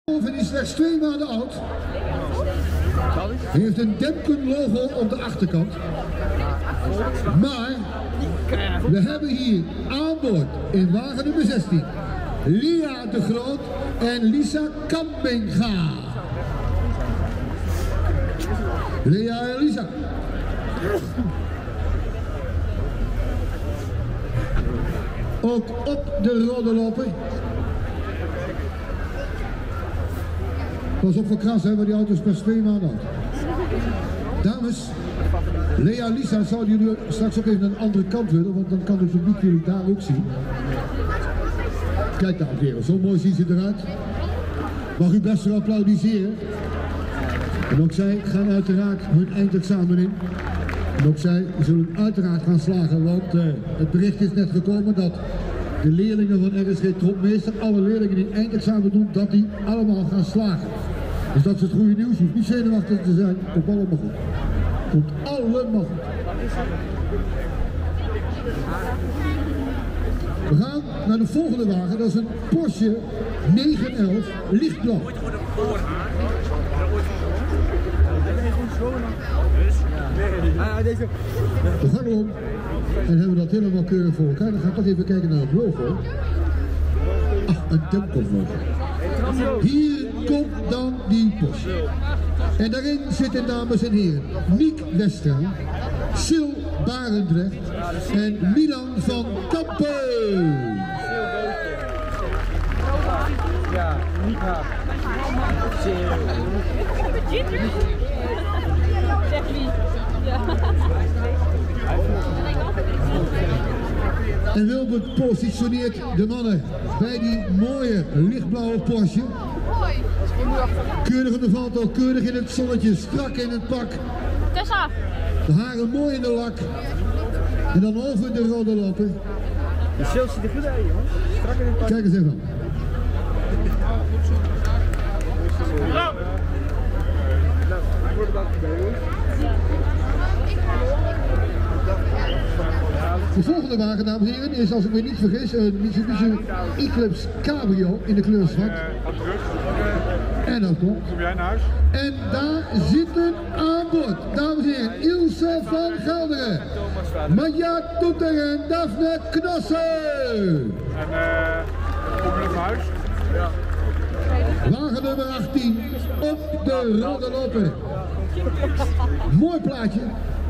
Hij is slechts 2 maanden oud. Hij heeft een Demken logo op de achterkant. Maar we hebben hier aan boord in wagen nummer 16 Lia de Groot en Lisa Kampinga. Lia en Lisa. Ook op de rode lopen. Pas op voor kras, hè, want die auto is pas 2 maanden oud. Dames, Lea en Lisa zouden jullie straks ook even aan de andere kant willen, want dan kan het publiek jullie daar ook zien. Kijk dames en heren, zo mooi zien ze eruit. Mag u best wel applaudisseren. En ook zij gaan uiteraard hun eindexamen in. En ook zij zullen uiteraard gaan slagen, want het bericht is net gekomen dat de leerlingen van RSG Tropmeester, alle leerlingen die eindexamen doen, dat die allemaal gaan slagen. Dus dat is het goede nieuws, je hoeft niet zenuwachtig te zijn, komt allemaal goed. Komt allemaal goed. We gaan naar de volgende wagen, dat is een Porsche 911 lichtblauw. We gaan om en hebben we dat helemaal keurig voor elkaar. Dan gaan we toch even kijken naar het logo. Ach, een Demken logo. Hier komt dan die Porsche. En daarin zitten dames en heren Niek Westra, Sil Barendrecht en Milan van Kampen. Ja, niet haar. Zeg wie. Ja. En Wilbert positioneert de mannen bij die mooie lichtblauwe Porsche. Keurig in de valt ook, keurig in het zonnetje, strak in het pak. Tessa. De haren mooi in de lak. En dan over de rode lappen. De sales ziet er goed uit, jongens. Strak in het pak. Kijk eens even aan. De volgende wagen, dames en heren, is, als ik me niet vergis, een Mitsubishi Eclipse Cabrio in de kleur zwart. En dat klopt. Kom jij naar huis? En daar zitten aan boord, dames en heren, Ilse van Gelderen, Maja Toeter en Daphne Knossen. En kom je nog naar huis? Ja. Wagen nummer 18 op de rode loper. Mooi plaatje.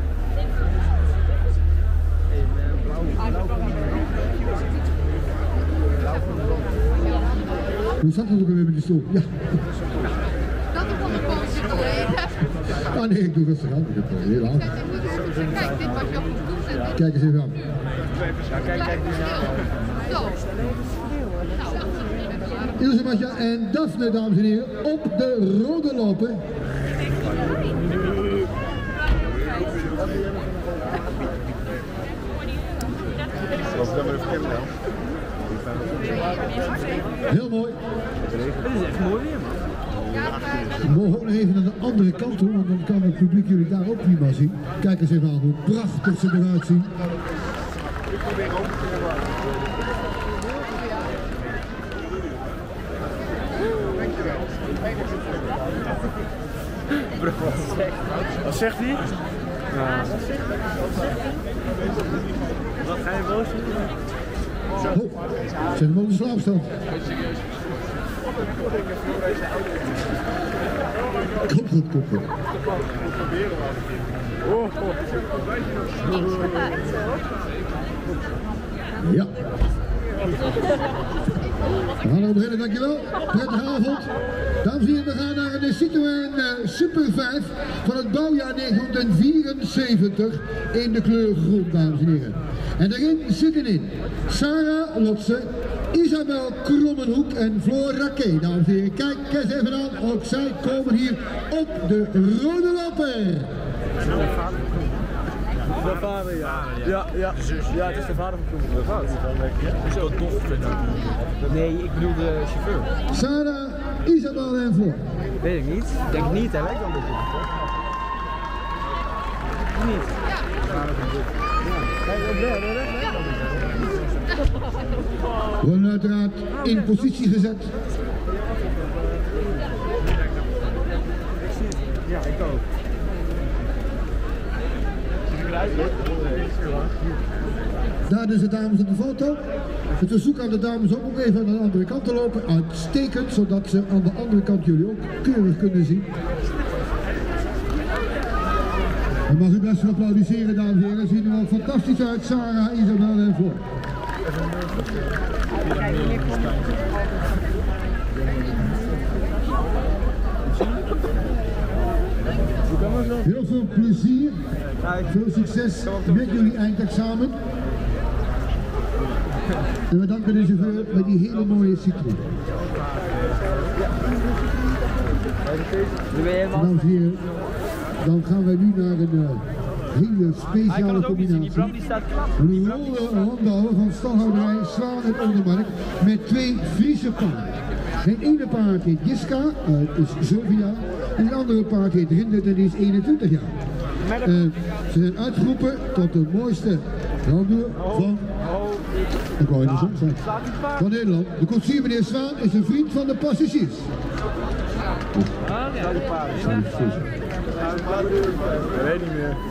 Hoe zat het ook alweer met die stoel? Ja. Dat is van de post. Ah nee, ik doe rustig aan. Ik heb het heel aan. Kijk, dit was jouw goed. Kijk eens even aan. Kijk Zo. Ilse, Maja en Daphne, dames en heren, op de rode lopen. Heel mooi. Het is echt mooi weer, man. We mogen ook nog even naar de andere kant toe, want dan kan het publiek jullie daar ook prima zien. Kijk eens even aan hoe prachtig ze eruit zien. Wat zegt hij? Ja. Wat ga je boos doen? Oh, zet hem op de slaapstand. Komt goed, komt goed. Ja. We gaan er beginnen, dankjewel. Prettige avond. Dames en heren, we gaan naar de Citroën Super 5 van het bouwjaar 1974 in de kleur groen, dames en heren. En daarin zitten in Sarah Lotse, Isabel Krommenhoek en Floor Raquet, dames en heren. Kijk eens even aan, ook zij komen hier op de rode loper. De vader, ja. Ja, ja, het is de vader van Kroen. Fout. Is ook dochter. Nee, ik bedoel de chauffeur. Sarah, Isabel en Floor. Weet ik niet. Denk ik niet, hij lijkt wel een beetje. Niet. We worden uiteraard in positie gezet. ook. Daar dus de dames op de foto. Het verzoek aan de dames om ook even aan de andere kant te lopen. Uitstekend, zodat ze aan de andere kant jullie ook keurig kunnen zien. Dan mag u best wel applaudisseren, dames en heren. Zien er al fantastisch uit, Sarah, Isabel en Floor. Heel veel plezier, veel succes met jullie eindexamen. En we danken de chauffeur met die hele mooie Citroën. Dames en heren, dan gaan wij nu naar een hele speciale combinatie. Een rondouwer van stalhouderij Zwaan en Ondermark met 2 Friese paarden. Het ene paard heet Jiska, is 7 jaar, en het andere paard heet Rindert en die is 21 jaar. Ze zijn uitgeroepen tot de mooiste rondouwer van Nederland. De koetsier meneer Zwaan is een vriend van de passagiers. Ik weet niet meer.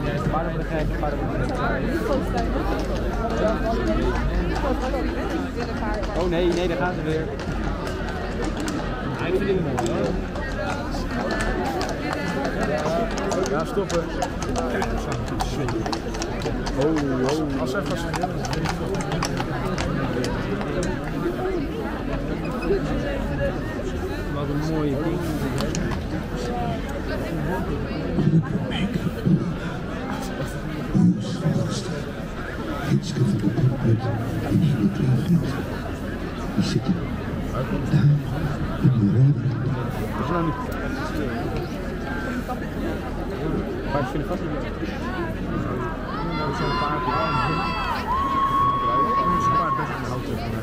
Oh nee, daar gaan ze weer. Ik vind het mooi hoor. Ja, stoppen. Oh. Als even wat een mooie ding. Hitske van de Kooppunt en hele twee vrienden. Die zitten daar in de rode. Dat is nou niet. Maar ik vind het vast niet meer. Zo'n paardje. Zo'n paard best een houtje van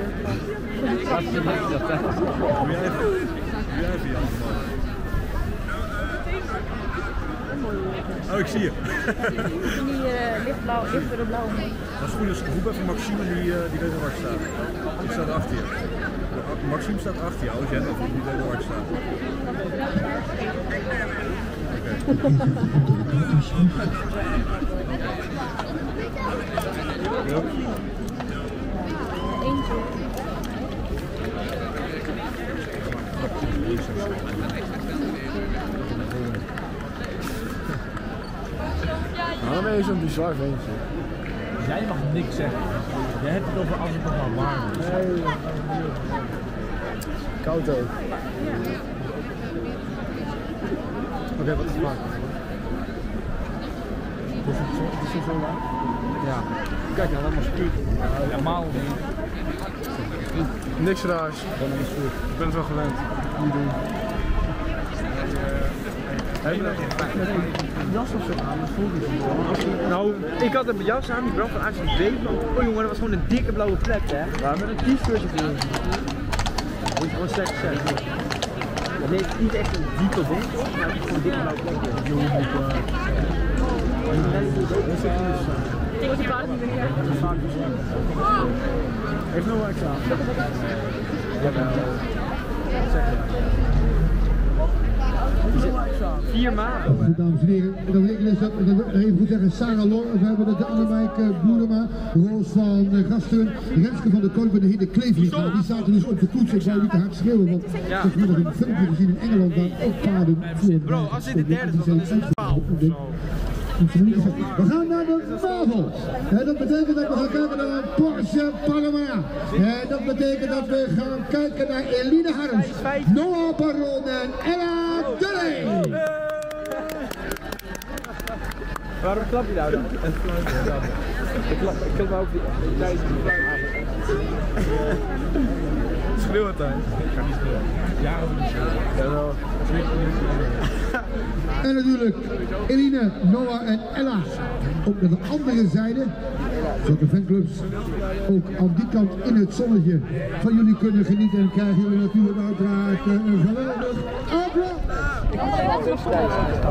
Oh, ik zie je. Die lichtblauw, lichtere blauw. Dat is goed, dus roep even Maxime die weet waar ik sta. Ik sta achter je. Maxime staat achter jou, als jij nog niet weet waar ik sta. Eentje. Dan ben je zo'n bizar ventje. Jij mag niks zeggen. Jij hebt het over als het nog maar warm is. Nee. Koud ook. Oké, wat is het waard? Is het zo lang? Ja. Kijk nou, dat maar spuut. Helemaal niet. Niks raars. Ik ben het wel gewend. Niet doen. Heb je dat een jas of zo aan? Dat voelde je. Nou, ik had een jas aan, die brand van ACB. Oh jongen, dat was gewoon een dikke blauwe plek, hè? Ja, met een t-shirtje voor. Dat is gewoon seks, hè? Nee, het is niet echt een diepe ding, maar het is gewoon een dikke blauwe plek. Ik was die paard niet meer. Heeft nog wel examen? Jawel. Zeg je. 4 maanden. Goed, dames en heren. En dan betekent dus dat, even goed zeggen, Sarah Lor, we hebben de Annemike Boerema, Roos van Gasteren, Renske van de Kolk en de Hidde Kleeflied. Nou, die zaten dus op de koets. Ik zou niet te hard schreeuwen, want ik heb nog een filmpje gezien in Engeland waar ook paarden voor. Bro, als dit de derde is, dan is het 12 of zo. We gaan naar de Marvel. Dat betekent dat we gaan kijken naar een Porsche Panamera. Dat betekent dat we gaan kijken naar Eline Harms, Noah Baron en Ella Dully. Waarom klap je nou dan? Ik klap me ook die tijd. Schreeuw het dan. Ik ga niet schreeuwen. Ja, of niet schreeuwen. En natuurlijk Eline, Noah en Ella. Ook naar de andere zijde, zodat de fanclubs ook aan die kant in het zonnetje van jullie kunnen genieten. En krijgen jullie natuurlijk uiteraard een geweldig applaus.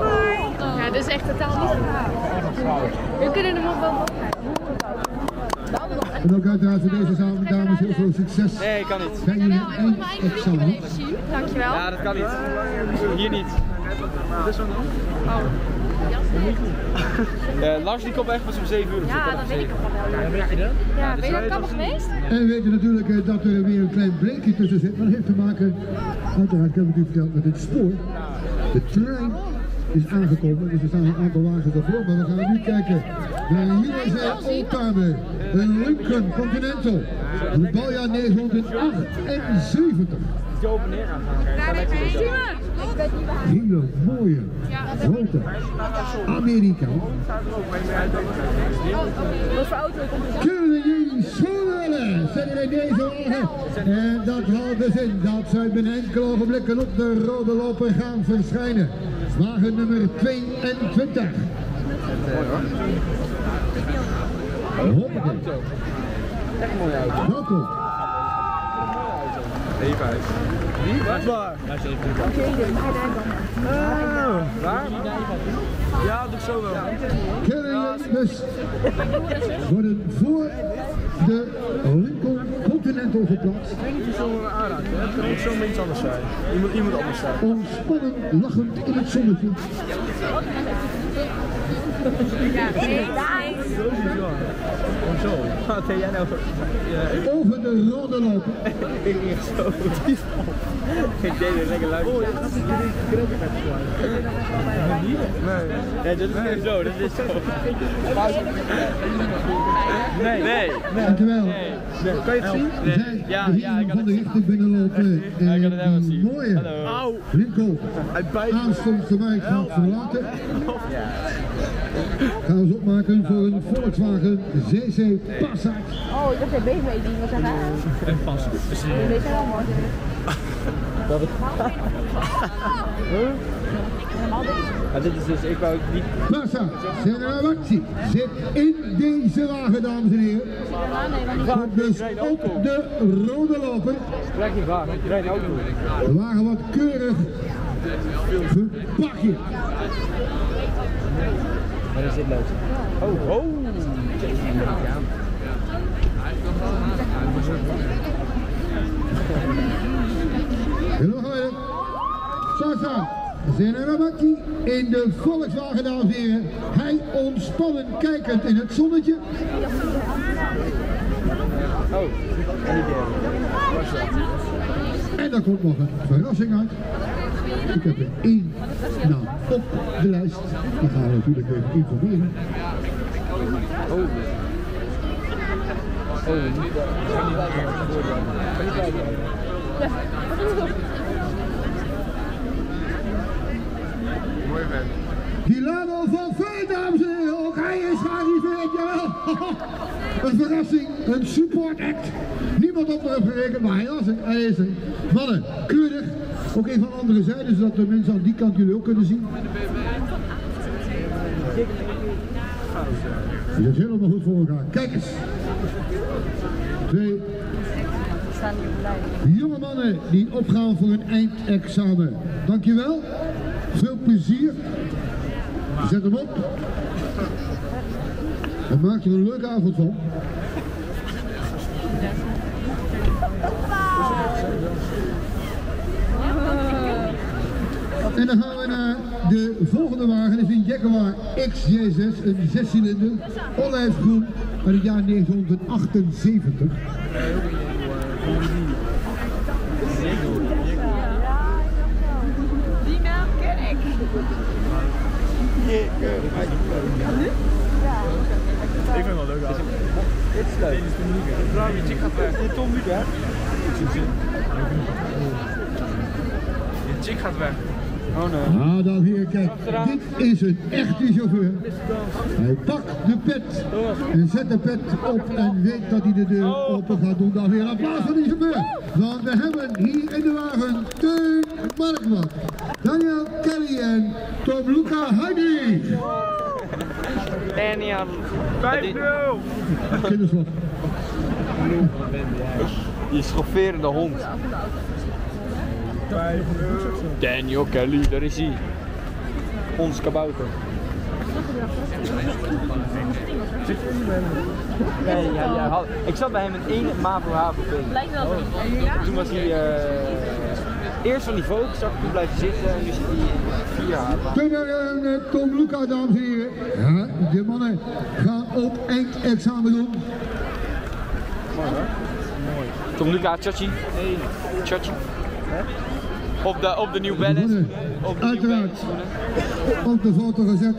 Ja, dat is echt totaal niet raar. We kunnen hem ook wel opkrijgen. En ook uiteraard voor deze dames heel veel succes. Nee, kan niet. Bij jullie eindexamen. Dankjewel. Ja, dat kan niet. Hier niet. Dit is wel nog. Lars die komt echt pas om 7 uur. Ja, dat weet ik ook wel. Ja, weet je dat? Ja, ben je naar de kapper geweest? En we weten natuurlijk dat er weer een klein breekje tussen zit. Maar dat heeft te maken, uiteraard, ik heb het u verteld, met het spoor. De trein is aangekomen, dus er staan een aantal wagens ervoor. Maar we gaan nu kijken naar een USA Oldtimer, een Lincoln Continental. Een bouwjaar 1978. Die open neer gaan gaan. Hele mooie, grote Amerika. Wat voor auto komt er? Kunnen jullie zullen zetten in deze wagen? En dat houdt dus in dat zij binnen enkele ogenblikken op de rode loper gaan verschijnen. Wagen nummer 22. Hoppakee. Echt een mooie auto. Welkom. E5. Wie? Waar? Daar zit ik. Waar? Ja, dat doe ik zo wel. Kunnen jullie dus worden voor de Lincoln Continental geplaatst? Ik weet niet of je zo'n aanraakt. Het moet zo'n iets anders zijn. Iemand anders zijn. Ontspannen, lachend in het zonnetje. Ja, nee, daar. Zo. Wat deed jij nou? Over de rode loper. Ik ging echt zo. Ik deed het lekker luisteren. Oh, nee, dat is niet zo. Dat is zo. Nee. Dankjewel. Kan je het zien? Zij Ja, de ja, ik heren kan van de het richting binnenlopen. Ja, ik kan het helemaal Die zien. mooie Hallo. Lincoln aanstonds de markt gaat verlaten. Gaan we eens opmaken voor een Volkswagen CC Passat. Oh, ik dacht dat je mee die was aan En pas. Deze zijn wel mooi. Ja, dit is dus, ik wou niet. Passat Generactie zit in deze wagen, dames en heren. Komt dus op de rode loper. Ik krijg niet waar, ik rijd een auto. De wagen wat keurig verpakt hier. Maar dat zit leuk. Oh. En nog een Sasa Generactie in de Volkswagen, dames en heren. Hij ontspannen kijkend in het zonnetje. Oh, en die derde. En daar komt nog een verrassing uit. Ik heb er één naam op de lijst. Die gaan we natuurlijk even informeren. Oh, niet Mooi vent. Milano van Veen, dames en heren. Ook hij is gearriveerd, jawel. Een verrassing, een support act. Niemand op erop gerekend, maar hij was er. Hij is er. Mannen, keurig. Ook even van andere zijde, zodat de mensen aan die kant jullie ook kunnen zien. Je is helemaal goed voor elkaar. Kijk eens. Twee jonge mannen die opgaan voor een eindexamen. Dankjewel. Veel plezier. Zet hem op. En maak er een leuke avond van. En dan gaan we naar de volgende wagen. Dat is een Jaguar XJ6, een 6-cilinder, olijfgroen uit het jaar 1978. Die naam ken ik. Ik vind het wel leuk. Dit is leuk. Je chick gaat weg. Dit Tom Luca. Je chick gaat weg. Oh nee. Ah, dan hier, kijk. Dit is een echte chauffeur. Hij pakt de pet en zet de pet op en weet dat hij de deur open gaat doen. Dan weer een applaus voor die chauffeur. Want we hebben hier in de wagen Teun Markman, Daniel Kelly en Tom Luca Heidrich. Daniel. 5-0. Kinderslag. Je schofferende hond. 5-0. Daniel Kelly, daar is hij. Ons kabouter. Nee, ik zat bij hem in 1 MAVO HVP. Lijkt wel niet. Toen was hij eerst van niveau gezakt, toen blijven zitten en nu zit hij in 4 HVP. Tweede Tom Luca, dames en heren. Ja, de mannen gaan op eindexamen doen. Tom Luca, Chachi. Chachi. Op de New Balance. Uiteraard op de foto gezet.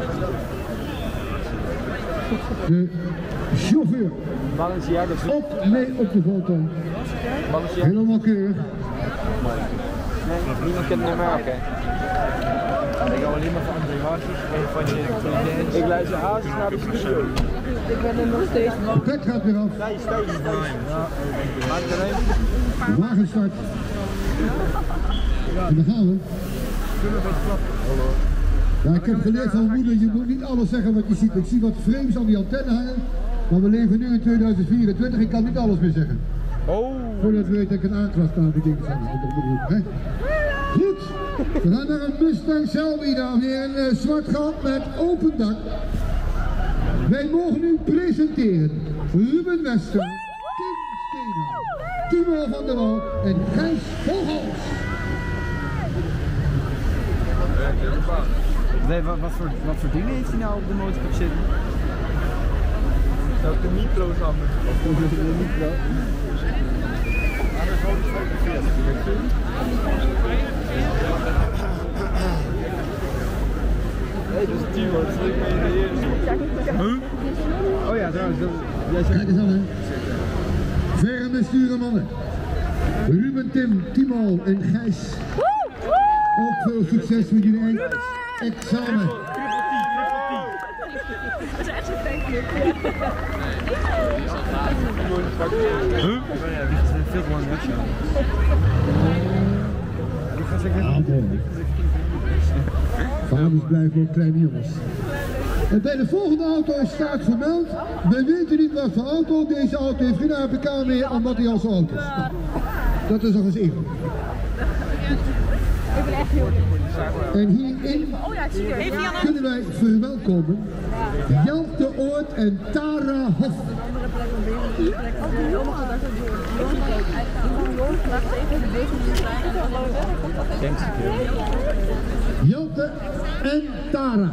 De chauffeur. Balenciaga. Op de foto. Balenciaga. Helemaal keurig. Nee, niemand kent het nummer, oké. Ik hou alleen maar van André Hazes en van je. Ik luister Hazes naar de studio. Ik ben er nog steeds. De pet gaat weer af. Thijs. Maak er een. De wagen start. En dan gaan we. Ja, ik heb geleerd van mijn moeder, je moet niet alles zeggen wat je ziet. Ik zie wat frames aan die antenne hangen, maar we leven nu in 2024, ik kan niet alles meer zeggen. Oh. Voordat we weten dat ik een aanklacht aan die dingen zou doen. Goed, we gaan naar een Mustang Shelby, dames en heren, een zwart gat met open dak. Wij mogen nu presenteren Ruben Wester, Tim Steenhout, Timo van der Wal en Gijs Vogels. Nee, wat voor dingen heeft hij nou op de motorkap zitten? Dat de micro's aan De micro. Hey, dat is Timo, dat is leuk mee in de eerste. Oh ja, trouwens, jij zegt... Kijk eens aan, hè. Verre besturen mannen. Ruben, Tim, Timo en Gijs. Ook veel succes met jullie examen. Dat is echt zo'n feestje. Veel te lang matje. Vaders blijven ook kleine jongens. En bij de volgende auto staat vermeld, we weten niet wat voor auto, deze auto heeft geen APK meer omdat hij al zo oud is. Dat is nog eens even. Ik ben echt heel leuk. En hierin kunnen wij verwelkomen Jelte Oort en Tara Hof. Jelte en Tara.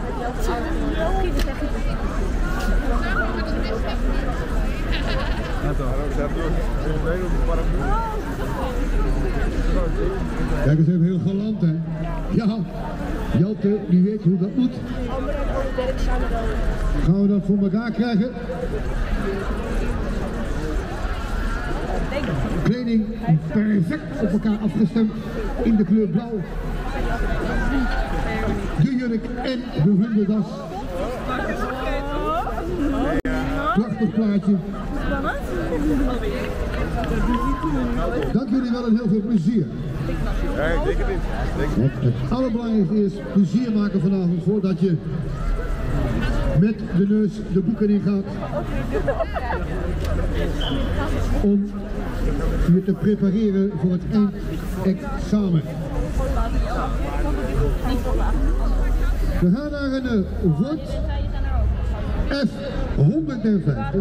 Kijk eens even heel galant, hè? Ja, Jelte, die weet hoe dat moet. Gaan we dat voor elkaar krijgen? Kleding perfect op elkaar afgestemd in de kleur blauw. De jurk en de vlinderdas. Prachtig plaatje. Dank jullie wel en heel veel plezier. Nee, ik denk het niet. Het allerbelangrijkste is plezier maken vanavond voordat je met de neus de boeken in gaat. Om je te prepareren voor het eindexamen. We gaan naar een Ford F150.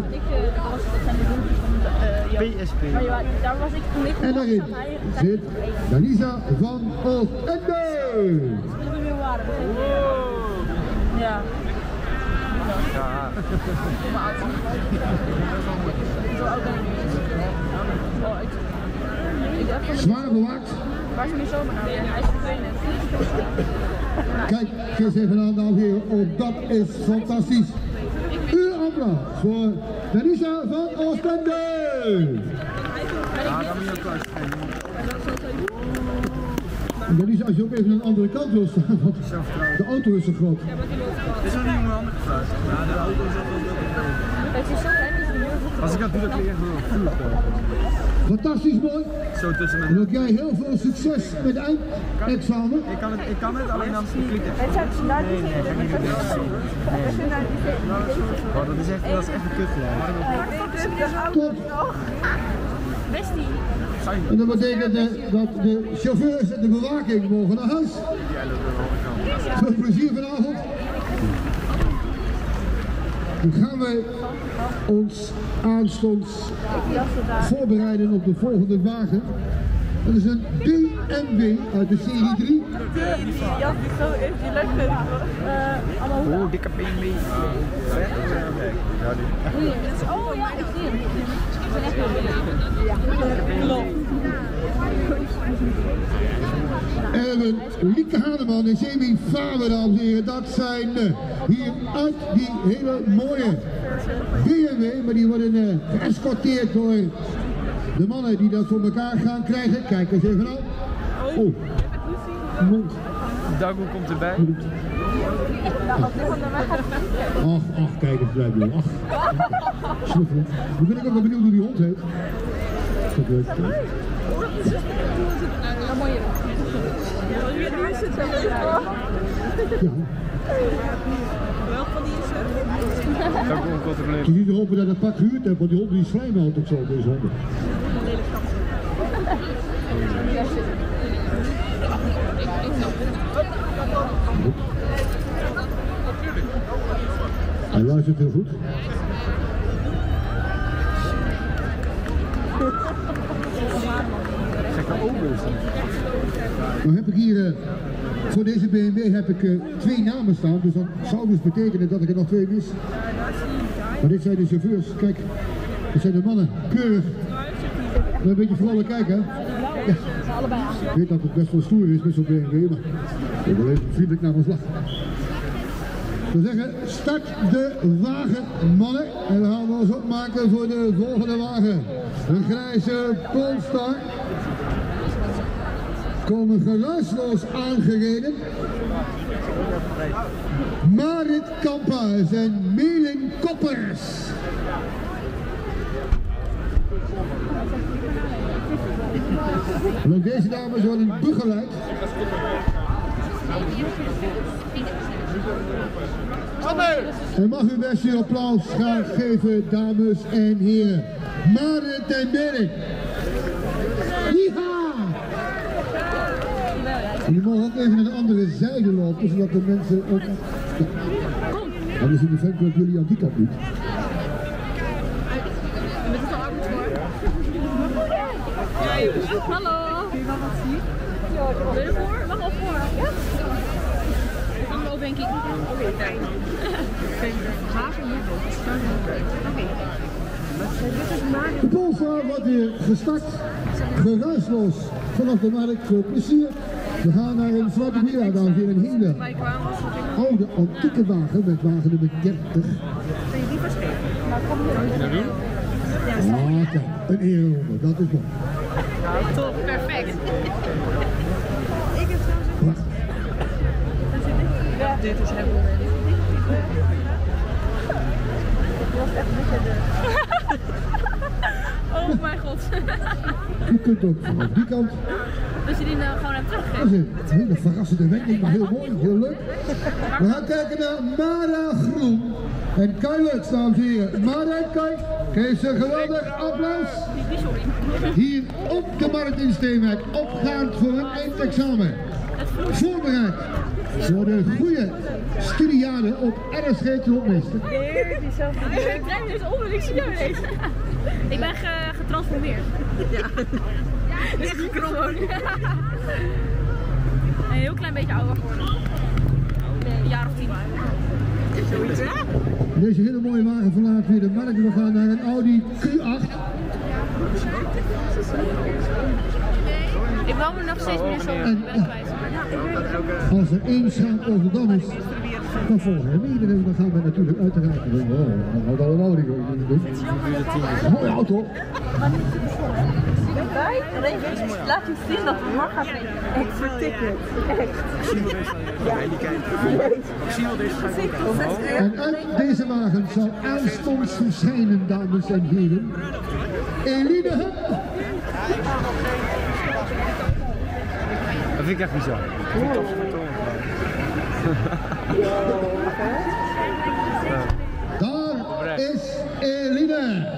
PSP. Daar was ik toen ik En daarin zit Danisa van Oostende. Ja. Ja. Zwaar bewaakt. Waar is mijn zomer nou weer? Hij is verdwenen. Kijk eens even aan, dames en heren. Ook dat is fantastisch. Uw applaus voor Danisa van Oostende. Ja, dan moet je ook luisteren. Danisa, als je ook even aan de andere kant wil staan, want de auto is zo groot. Is er niet iemand anders gevraagd? Ja, de auto is altijd Het is zo klein dat je niet. als ik dat doe, dan klinkt het echt wel. Fantastisch mooi. Zo tussen En ook jij heel veel succes met het eindexamen. Ik kan het, alleen dan klinkt het. Het zijn naar die Nee, dat niet. Oh, dat is echt een kutgeluid. Top. Bestie. En dat betekent dat de chauffeurs en de bewaking mogen naar huis. Veel plezier vanavond. Dan gaan wij ons aanstonds voorbereiden op de volgende wagen. Dat is een BMW uit de serie 3. Ja, zo is die lekker. Allemaal Oeh, dikke BMW. Oh ja, ik zie hem. Ik ben echt heel benieuwd. En Lieke Haneman en Jamie Faber, dames en heren, dat zijn hier uit die hele mooie BMW, maar die worden geëscorteerd door de mannen die dat voor elkaar gaan krijgen. Kijk eens even aan. Oh, mond. Dago komt erbij. Ach, kijk eens, blijf doen. Ach, snuffelen. Nu ben ik ook wel benieuwd hoe die hond heet. Dat weet ik. Ja. Dago controleren. Je ziet er hopen dat het pak gehuurd hebt, want die hond die slijmen altijd zo, deze honden. Hij luistert heel goed. Nou heb ik hier, voor deze BMW heb ik 2 namen staan, dus dat zou dus betekenen dat ik er nog 2 mis. Maar dit zijn de chauffeurs, kijk, dit zijn de mannen, keurig. Een beetje vrolijk kijken, hè? Ja. Ik weet dat het best wel stoer is met zo'n BMW, maar ik wil even vriendelijk naar ons lachen. Ik wil zeggen, start de wagen, mannen. En we gaan ons opmaken voor de volgende wagen. Een grijze Polestar. Komen geruisloos aangereden. Marit Kampas en Melin Koppers. En ook deze dames worden begeleid. En mag u best uw applaus gaan geven, dames en heren. Marit en Melin. Yeeha! Jullie mogen ook even naar de andere zijde lopen, zodat de mensen ook... Ja. Anders in de fanclub jullie aan die kant niet. Hallo. Kun je wel wat zien? Wil je ervoor? Mag al voor. Ja? Ik kan wel denk ik. Oké, fijn. De Polestar wordt weer gestart. Geruisloos vanaf de markt voor plezier. We gaan naar een zwarte villa, dames en heren. Een hele oude antieke wagen met wagen nummer 30. Kun je die verschepen? Maar kom je doen? Ah, kijk, een ereronde, dat is mooi. Top, perfect. Wacht. Ja, dit is heel mooi. Oh mijn god. U kunt ook vanaf die kant. Dus je die nou gewoon hebt Dat teruggegeven? is een hele verrassende wending, maar heel mooi, heel leuk. We gaan kijken naar Mara Groen en Kai Lux, dames en heren. Mara en Kai, geef ze een geweldig applaus. Hier op de markt in Steenwijk, opgaand voor een eindexamen. Voorbereid voor de goede studiade op RSG Tropmeester. Ik draai dus om en ik zie jou ineens. Ik ben getransformeerd. Ja. Echt gekrommeld. Een heel klein beetje ouder geworden. Een jaar of 10. Zoiets, hè? Deze hele mooie wagen verlaat weer de markt. We gaan naar een Audi Q8. Ik wou me nog steeds meer zo kwijt. Als er één schaap over dam is, dan volgen er meerdere. Dan gaan we natuurlijk uiteraard. Dan houdt allemaal niet doen. Mooie auto. Laat je zien dat het mag gaan. Echt vertikken. Echt. Ik zie wel deze gaan. En uit deze wagen zal aanstonds verschijnen, dames en heren, Eline Hup. Dat vind ik echt bizar. Daar is Eline.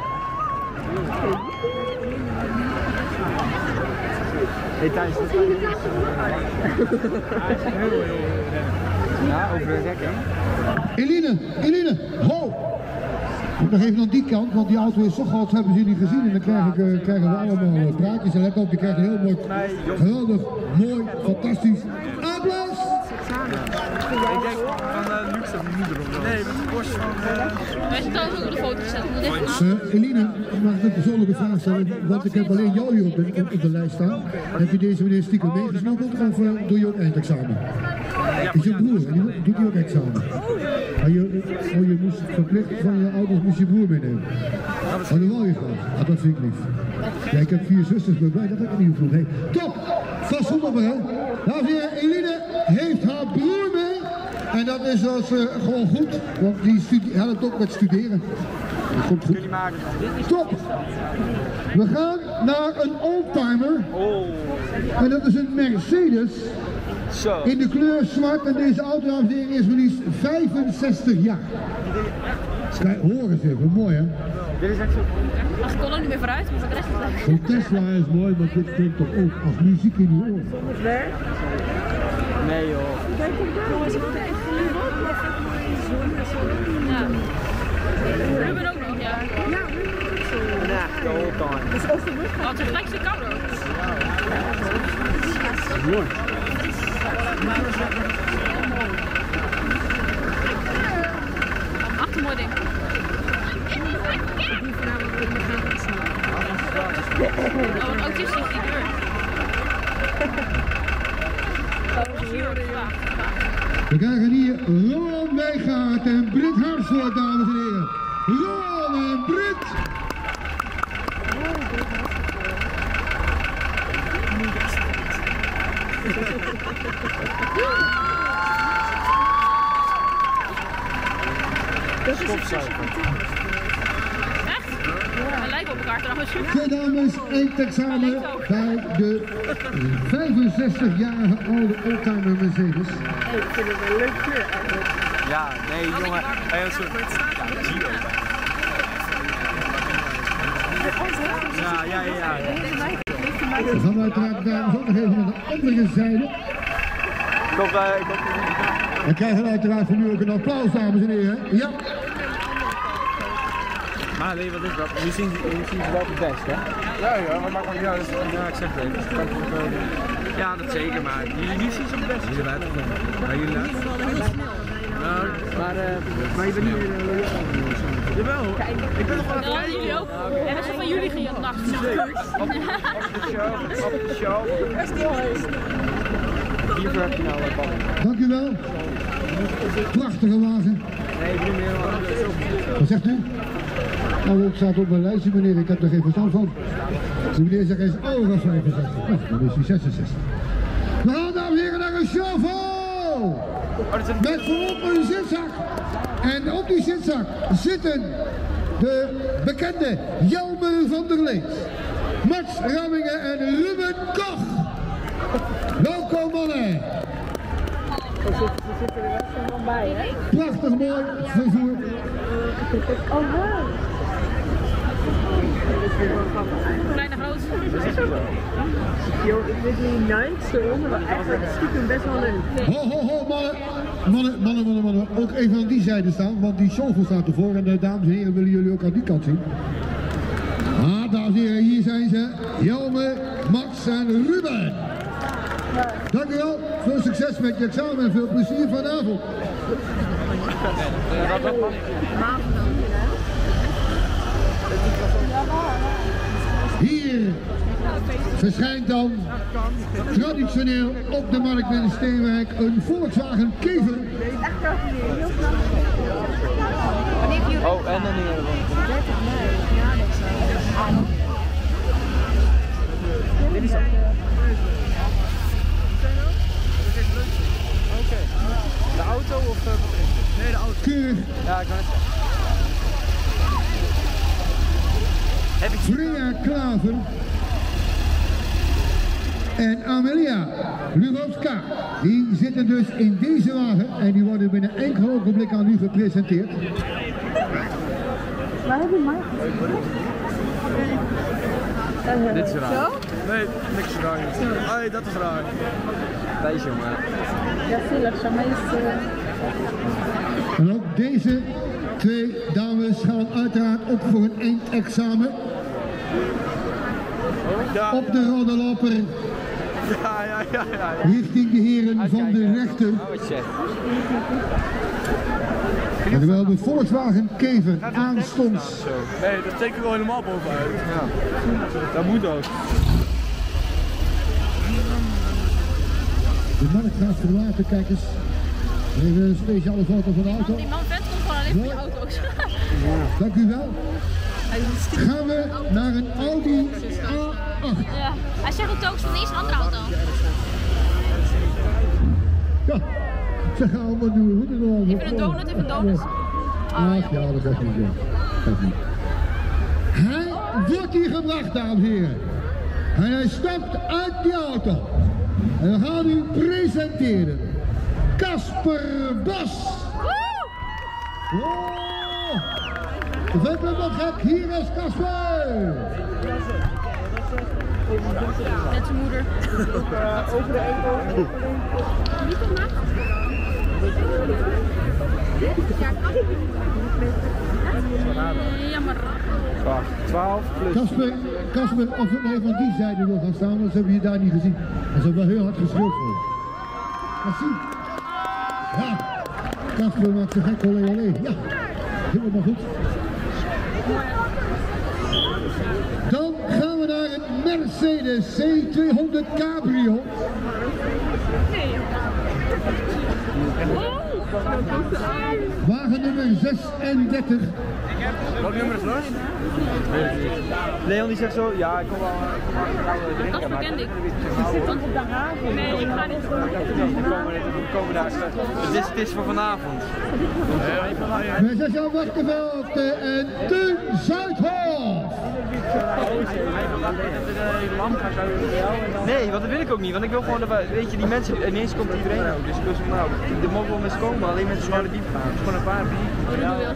Hey Thijs, dat kan je niet. Ja, over de rek heen. Eline, ho! Nog even aan die kant, want die auto is zo groot, hebben ze niet gezien. En dan krijgen we allemaal praatjes. En let op, je krijgt een heel mooi, geweldig, mooi, fantastisch applaus! Ik denk van luxe of niet erop. Nee, met de kost van... Wij zijn trouwens ook op de foto gezet. Eline, mag ik een persoonlijke vraag stellen? Want ik heb alleen jou hier op de lijst staan. Heb je deze meneer stiekem meegesnoepeld of doe je ook eindexamen? Is je broer, en doet hij ook examen? Je moest verplicht van je ouders moest je broer meenemen. Oh, dat wil je graag. Ah, dat vind ik lief. Ja, ik heb 4 zusters, maar blij dat ik het niet hoef. Hey, top! Vast goed op, hè? Dames en heren, Eline heeft haar broer mee. En dat is dus, gewoon goed, want die helpt ook met studeren. Dat komt goed. Top! We gaan naar een oldtimer. En dat is een Mercedes. Zo. In de kleur zwart en deze auto, dames en heren, is maar liefst 65 jaar. Kijk, hoor eens even, mooi hè? Dit is echt zo. Ach, ik kon ook niet meer vooruit, maar de rest is leuk. Zo'n Tesla is mooi, maar dit klinkt toch ook als muziek in die oren. Nee joh. Jongens, ik echt geluk op. Ja. Ruben ook nog, ja. Ja, de whole time. Wat een gelijkste kouder. Mooi. Achter mooi ding. Oh, een autistisch die deur. We krijgen hier Ron Wijgaard en Britt Harsvoort, dames en heren. Ron en Britt! Echt? We lijken op elkaar trouwens. Twee dames, eindexamen bij de 65-jarige oude oldtimer Mercedes. Ik vind het een leuk kleur eigenlijk. Ja, nee jongen. Hij een soort... Ja, Gio. Ja. We gaan uiteraard dames ook nog even naar de andere zijde. En krijgen we uiteraard voor nu ook een applaus, dames en heren. Ja. Maar nee, wat is dat? Nu zien ze wel het best, hè? Ja, maar maakt niet uit. Ja, ik zeg het even. Ja, dat zeker, maar jullie zien ze het best. Jullie laten het nog. Maar jullie laten het. Maar je bent niet meer... Jawel, ik ben nog wel Dat hadden jullie ook. En dat is van jullie ging het nacht. Op de show. Hiervoor heb je nou een bal. Dank u wel. Prachtige wagen. Nee, niet meer. Wat zegt u? Nou, het staat op mijn lijstje, meneer. Ik heb er geen verstand van. De meneer zegt eens, oh, dat is 65. Nou, dan is hij 66. We gaan, dames en heren, naar een show. Met voorop een zitzak. En op die zitzak zitten de bekende Jelmer van der Leed, Max Rammingen en Ruben Koch. Welkom mannen. We zitten er wel zo bij, hè? Prachtig mooi vervoer. Oh, wow. Kleine groot. Joh, ik weet niet nice, maar eigenlijk stiekem best wel leuk. Ho, mannen. Ook even aan die zijde staan, want die chauffeur staat ervoor. En de dames en heren willen jullie ook aan die kant zien. Ah, dames en heren, hier zijn ze. Jelme, Max en Ruben. Dank u wel. Veel succes met je examen en veel plezier vanavond. Hier verschijnt dan traditioneel op de markt in Steenwijk een Volkswagen Kever. Oh, en dan hier. Dit is het. Oké. De auto of... Nee, de auto. Keurig. Ja, ik kan het zeggen. Freya Klaver en Amelia Lugovska, die zitten dus in deze wagen en die worden binnen enkele ogenblikken aan u gepresenteerd. Waar heb je mij? Dit is raar. Zo? Nee, niks raar. Hey, dat is raar. Deze jongen. Ja, zielig. Zo mij is... En ook deze twee dames gaan uiteraard op voor een eindexamen. Op de rode loper. Ja. Richting de heren van de rechter. En terwijl de Volkswagen Kever aanstonds. Nee, dat steekt er wel helemaal bovenuit. Ja. Dat moet ook. De markt gaat verlaten, kijk eens. Even een speciale foto van de auto. Die man vent komt gewoon alleen voor die auto's. Dank u wel. Gaan we naar een Audi A8. Ja, hij zegt ook van deze andere auto. Ja, ze gaan allemaal doen. Even een donut, even een donut. Ach ja, dat is niet zo. Dat niet. Hij wordt hier gebracht, dames en heren. En hij stapt uit die auto. En we gaan u presenteren. Casper Bos. Wow. De vent loopt wat gek, hier is Casper. Met zijn moeder. Over de enkel. Wie komt na? Jammer. 12 plus. Casper, of het nee van die zijde wil gaan staan, want ze hebben je daar niet gezien. En ze hebben wel heel hard geschreeuwd voor je. Wat zie? Ja, Casper maakt zijn gek, olé olé. Ja, helemaal goed. Dan gaan we naar een Mercedes C200 Cabrio. Wagen nummer 36. Wat nummer is dat? Leon die zegt zo, ja ik kom wel drinken. Dat verkende ik. Nee, ik ga niet. We komen daar. Het is voor vanavond. Wij zijn zo Wachterveld en Teun Zuidhof. Nee, want dat wil ik ook niet, want ik wil gewoon, weet je, die mensen, ineens komt iedereen ook, dus ik wil zo, nou, er mogen wel mensen komen, alleen met zware diep gaan. Het is gewoon een paar bier.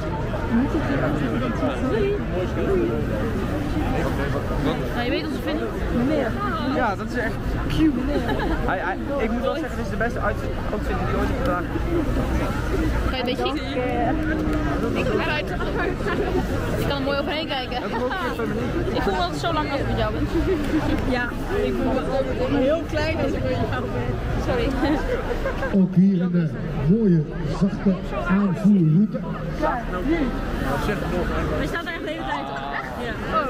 Nou, je weet wat ze vinden. Ja, dat is echt cute. Ik moet wel zeggen, dit is de beste outfit die ik ooit heb gedragen. Kan je een beetje zien? Ik ga eruit. Je kan er mooi overheen kijken. Ik voel me altijd zo lang als ik met jou ben. Ja, ik voel me altijd heel klein als ik met jou ben. Sorry. Ook hier een mooie, zachte aanvoerroute. We staan daar echt de hele tijd op. Ja.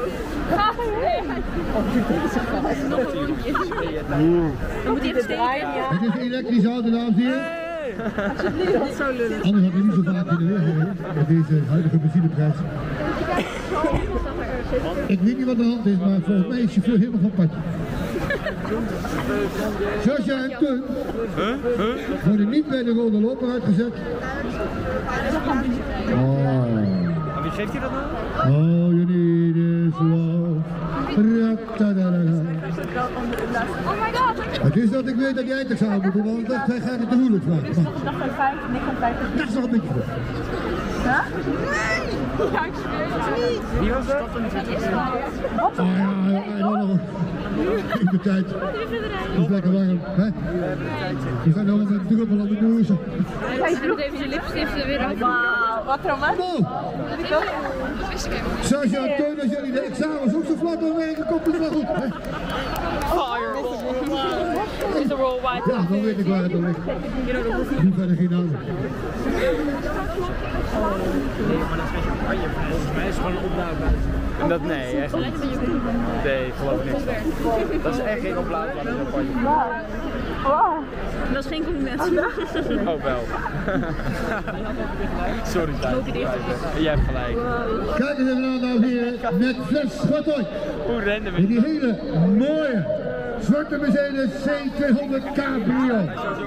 Dan moet hij even steken. Het is een elektrische auto, dames en heren. Dat is zo lullig. Anders had hij niet zo vaak in de weg gereden met deze huidige benzineprijs. Ik weet niet wat de hand is, maar volgens mij is de chauffeur helemaal van padje. Sascha en Teun worden niet bij de rode loper uitgezet. En wie geeft hij dat nou? Oh, you need is love. Oh my god. Het is dat ik weet dat jij eindexamen moet doen, want dat ga ik het te moeilijk vragen. Dag van 5 en ik van 5. Dat is nog een beetje goed. Ja? Nee! Ja, ik zweer niet. Wie was dat? Oh ja, en dan nog in de tijd. Het is lekker warm, hè? We zijn nog met een druppel op de neus. Hij doet even zijn lipstift weer uit. Wauw, wat romantisch. Nou, Sascha en Teun, als jullie de examens ook zo vlak doorwerken, komt het wel goed, hè? Is er worldwide. Ja, dan weet ik waar het om ligt. Nu verder geen naam. Volgens mij is het gewoon een opname. En dat, nee, echt niet. Nee, ik geloof niks van. Dat is echt geen oplaadbare champagne. Dat is geen compliment. Oh wel. Sorry, Thijs. Jij hebt gelijk. Kijk eens even aan, dames en heren, met fles Schottoy. Hoe renden In we? die hele mooie zwarte Mercedes C200 Cabrio.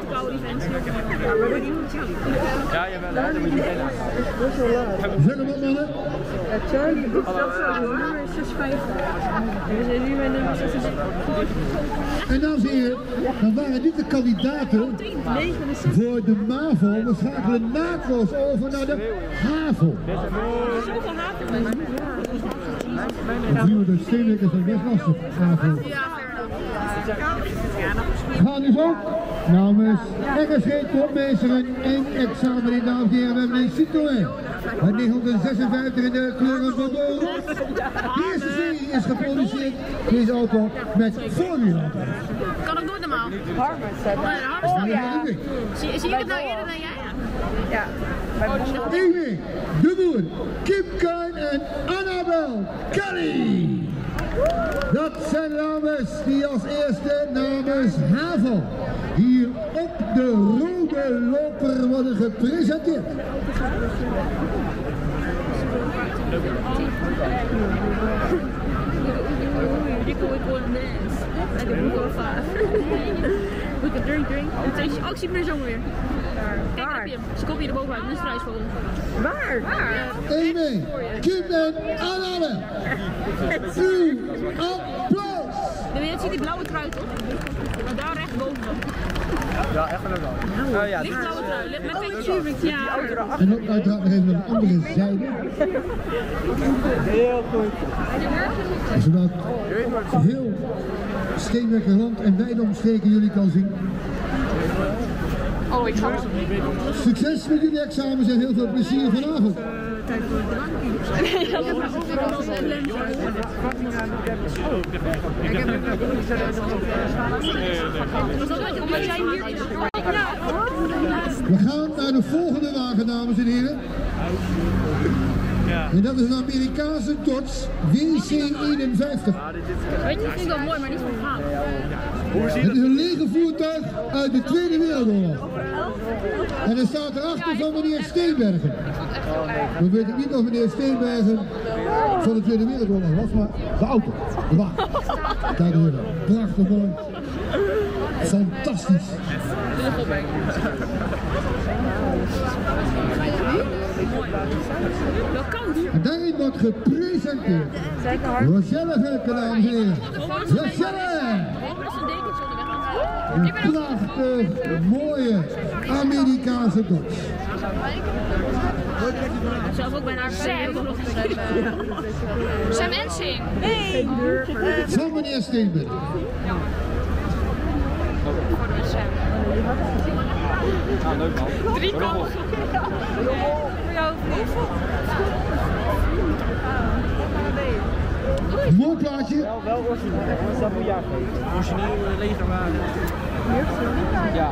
Ja, jawel, daar moet je kennen. Zeg hem op, mannen. Charlie, dit is ook zo. Nummer 56. We zijn nu met nummer 66. En dames en heren, dan waren dit de kandidaten voor de MAVO. We schakelen naadloos over naar de HAVO. Zoveel haven. De vrienden de steenlijkers zijn best lastig, HAVO. Ja, fair enough. Gaan dus ook Namens RSG Kopmeesteren 1 examen in, dames en heren. We hebben een Citroën uit 1956 in de kleuren Bordeaux. De eerste serie is geproduceerd, deze auto, met voorwielen. Kan ook nooit normaal. Harmers. Oh ja. Zie ik het nou eerder dan jij? Ja. Amy, De Boer, Kim Kine en Annabel Kelly. Dat zijn dames die als eerste namens Havel hier op de rode loper worden gepresenteerd. Oh, ik zie mijn zoon weer. Kijk, heb je hem. Ze komt hier erbovenuit, dat is struisvogel. Waar? Amy, Kim en Annabel. Uw applaus! Je ziet die blauwe trui toch? Maar daar recht boven dan. Ja, echt een wel. Ja, Licht blauwe trui, met een ja. En ook uiteraard nog even een andere zijde. Heel goed. Zodat heel Steenwijker land en wijde omstreken jullie kan zien. Oh, ik ga het. Succes met jullie examens en heel veel plezier vanavond. We gaan naar de volgende wagen, dames en heren. En dat is een Amerikaanse Dodge WC51. Weet je, dat vind ik wel mooi, maar niet van gaan. Het is een lege voertuig uit de Tweede Wereldoorlog. En er staat erachter van meneer Steenbergen. We weten niet of meneer Steenbergen van de Tweede Wereldoorlog was, maar de auto, de wagen. Kijk eens even, prachtig mooi. Fantastisch. Wel koud. En daarin wordt gepresenteerd Rochelle Velke, dames en heren. Rochelle! Een prachtig mooie Amerikaanse Dodge. Zelf ook bijna Sam. Sam Ensing. Nee. Van meneer Steenbergen. Ah, leuk man. 3 kanten. Mooi plaatje. Wel origineel. Wat is dat voor jaar? Origineel legerwagen. Ja,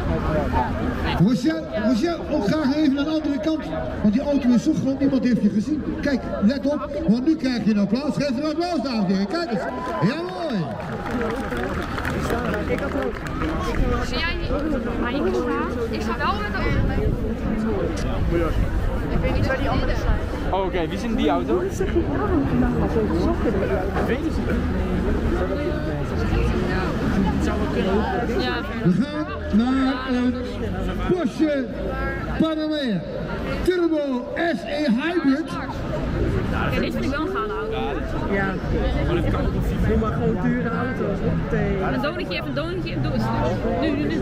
Rochelle, ook graag even aan de andere kant. Want die auto is zo groot, niemand heeft je gezien. Kijk, let op, want nu krijg je een applaus. Geef een applaus, dames en heren. Kijk eens. Ja, mooi. Ik had ook. Zie jij niet? Maar ik sta wel met de ik weet niet waar die anderen zijn. Oh, oké. Wie zit in die auto? Wat zeg je nou? Zo zakken er. Weet je niet. Ja, We gaan naar een Porsche Panamera Turbo SE Hybrid. oké, dit vind ik wel een gale auto. Ja. Doe maar gewoon dure auto's. Een donutje, even een donutje. Doe het. Nu.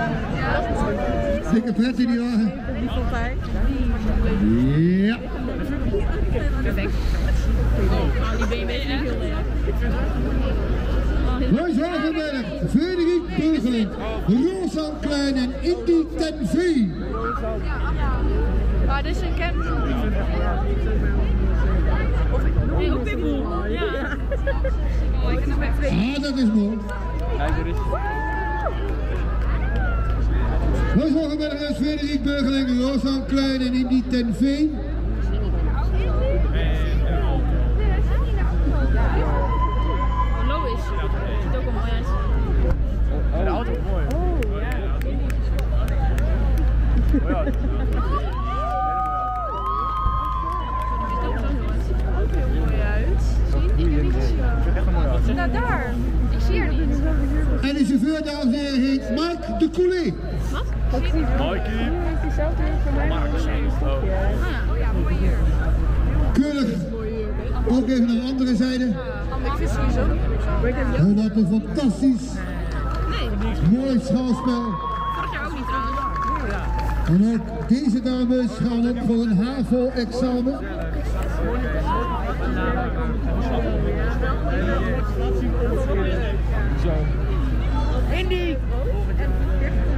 Dikke pret in die wagen. Die van mij. Ja. Perfect. Oh, die BMW is niet heel leuk. Lois Wagenberg, Frederik Burgeling, Rosan Klein en Indy ten Veen. Maar dit is een camp. Nee, ook Pitbull. Ja. Oh, ik heb nog weg. Ah, dat is mooi. Kijk, er is. Lois Wagenberg en Frederik Burgeling, Rosan Klein en Indy ten Veen. Lois. Ziet ook wel mooi uit. Oh, de auto is mooi. Oh, ja. Oh, ja. Ook heel mooi uit. Zie je? Ik heb niet gezien. Echt een mooie auto. Nou, daar. Ik zie haar niet. En de chauffeur, dames en heren, heet Mike de Coulé. Wat zie je? Mikey. Hier heeft diezelfde voor mij. Oh ja, mooi hier. Keurig. Ook even naar de andere zijde. Ik vind sowieso. Maar ik heb jou. Oh, wat een fantastisch, Nee, mooi schouwspel. vorig jaar ook niet trouwens. En ook deze dames gaan op voor een HAVO-examen. Zo. Indy!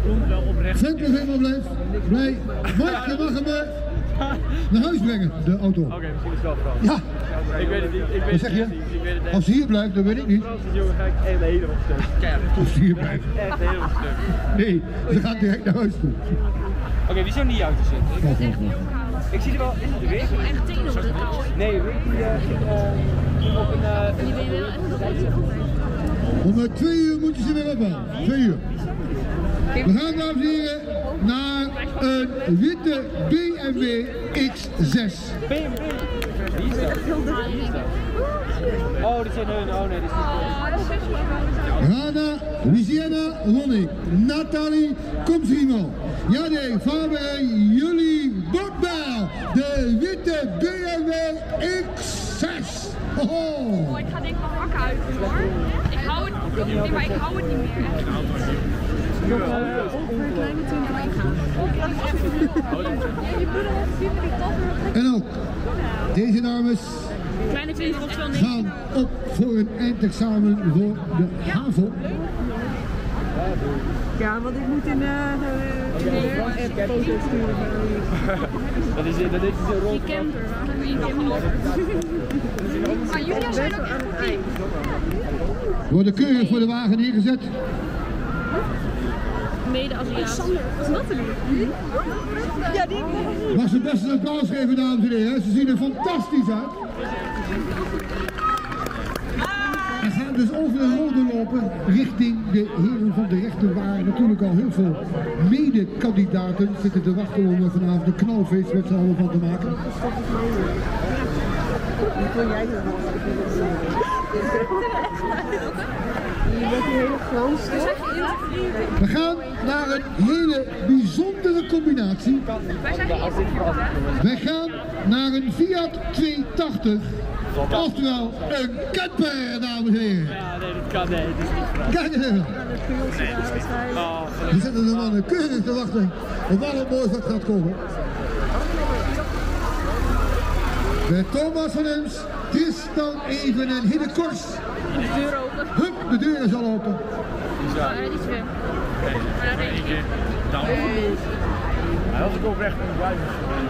komt wel oprecht. Vent nog helemaal blij. Mark, je mag hem naar huis brengen, de auto. Oké, misschien is het wel Frans. Ja, Ik weet het niet. Ik weet wat zeg je? het niet. Ik weet het echt. Als hij hier blijft, dan weet ik niet. Frans is jongen, ga ik echt helemaal stuk. Kijk, Als hij hier blijft. echt helemaal stuk. Nee, ze gaat direct naar huis toe. Oké, wie zou niet auto zitten? Ik zie er wel. Is het de Rick? Echt tegen op de touw. Nee, Rick die ging op een. Die ben je wel echt nog goed. Om 2 uur moet je ze weer ophalen. 2 uur. We gaan, dames en heren, naar een witte BMW X6. BMW. Wie is dat? Oh, dit zijn hun. Oh nee, dit is niet. Rana, Luciana, Ronnie, Nathalie, Komsrimo, Jade, Faber en jullie Botbel, de witte BMW X6. Oh, ik ga denk ik wel wakker uit hoor. Ik hou het, nee, maar ik hou het niet meer. En ook deze dames Kleine 20 of zo niet. gaan op voor een eindexamen voor de HAVO. Ja, want ik moet in de app foto's sturen. Dat is zo rond. Die camper, waar hebben we die camper? Maar jullie zijn ook echt goed. Worden keurig voor de wagen neergezet. Mede-Aziatisch. Ja, die. Mag ze best een applaus geven, dames en heren. Ze zien er fantastisch uit. En gaan dus over de rode lopen richting de heren van de rechter, waar natuurlijk al heel veel mede-kandidaten zitten te wachten om vanavond een knalfeest met z'n allen van te maken. We gaan naar een hele bijzondere combinatie. We gaan naar een Fiat 280. Oftewel een camper, dames en heren. Ja, nee, dat kan nee. Dat is niet waar. Kijk eens even. Die zitten er mannen keurig te wachten op wat het moois wat gaat komen. Met Thomas van Ems, Tristan Even en Hidde Kors. De deur open. Hup, de deur is al open. Ja, niet ver. Maar dat weet ik niet. Als ik oprecht moet blijven.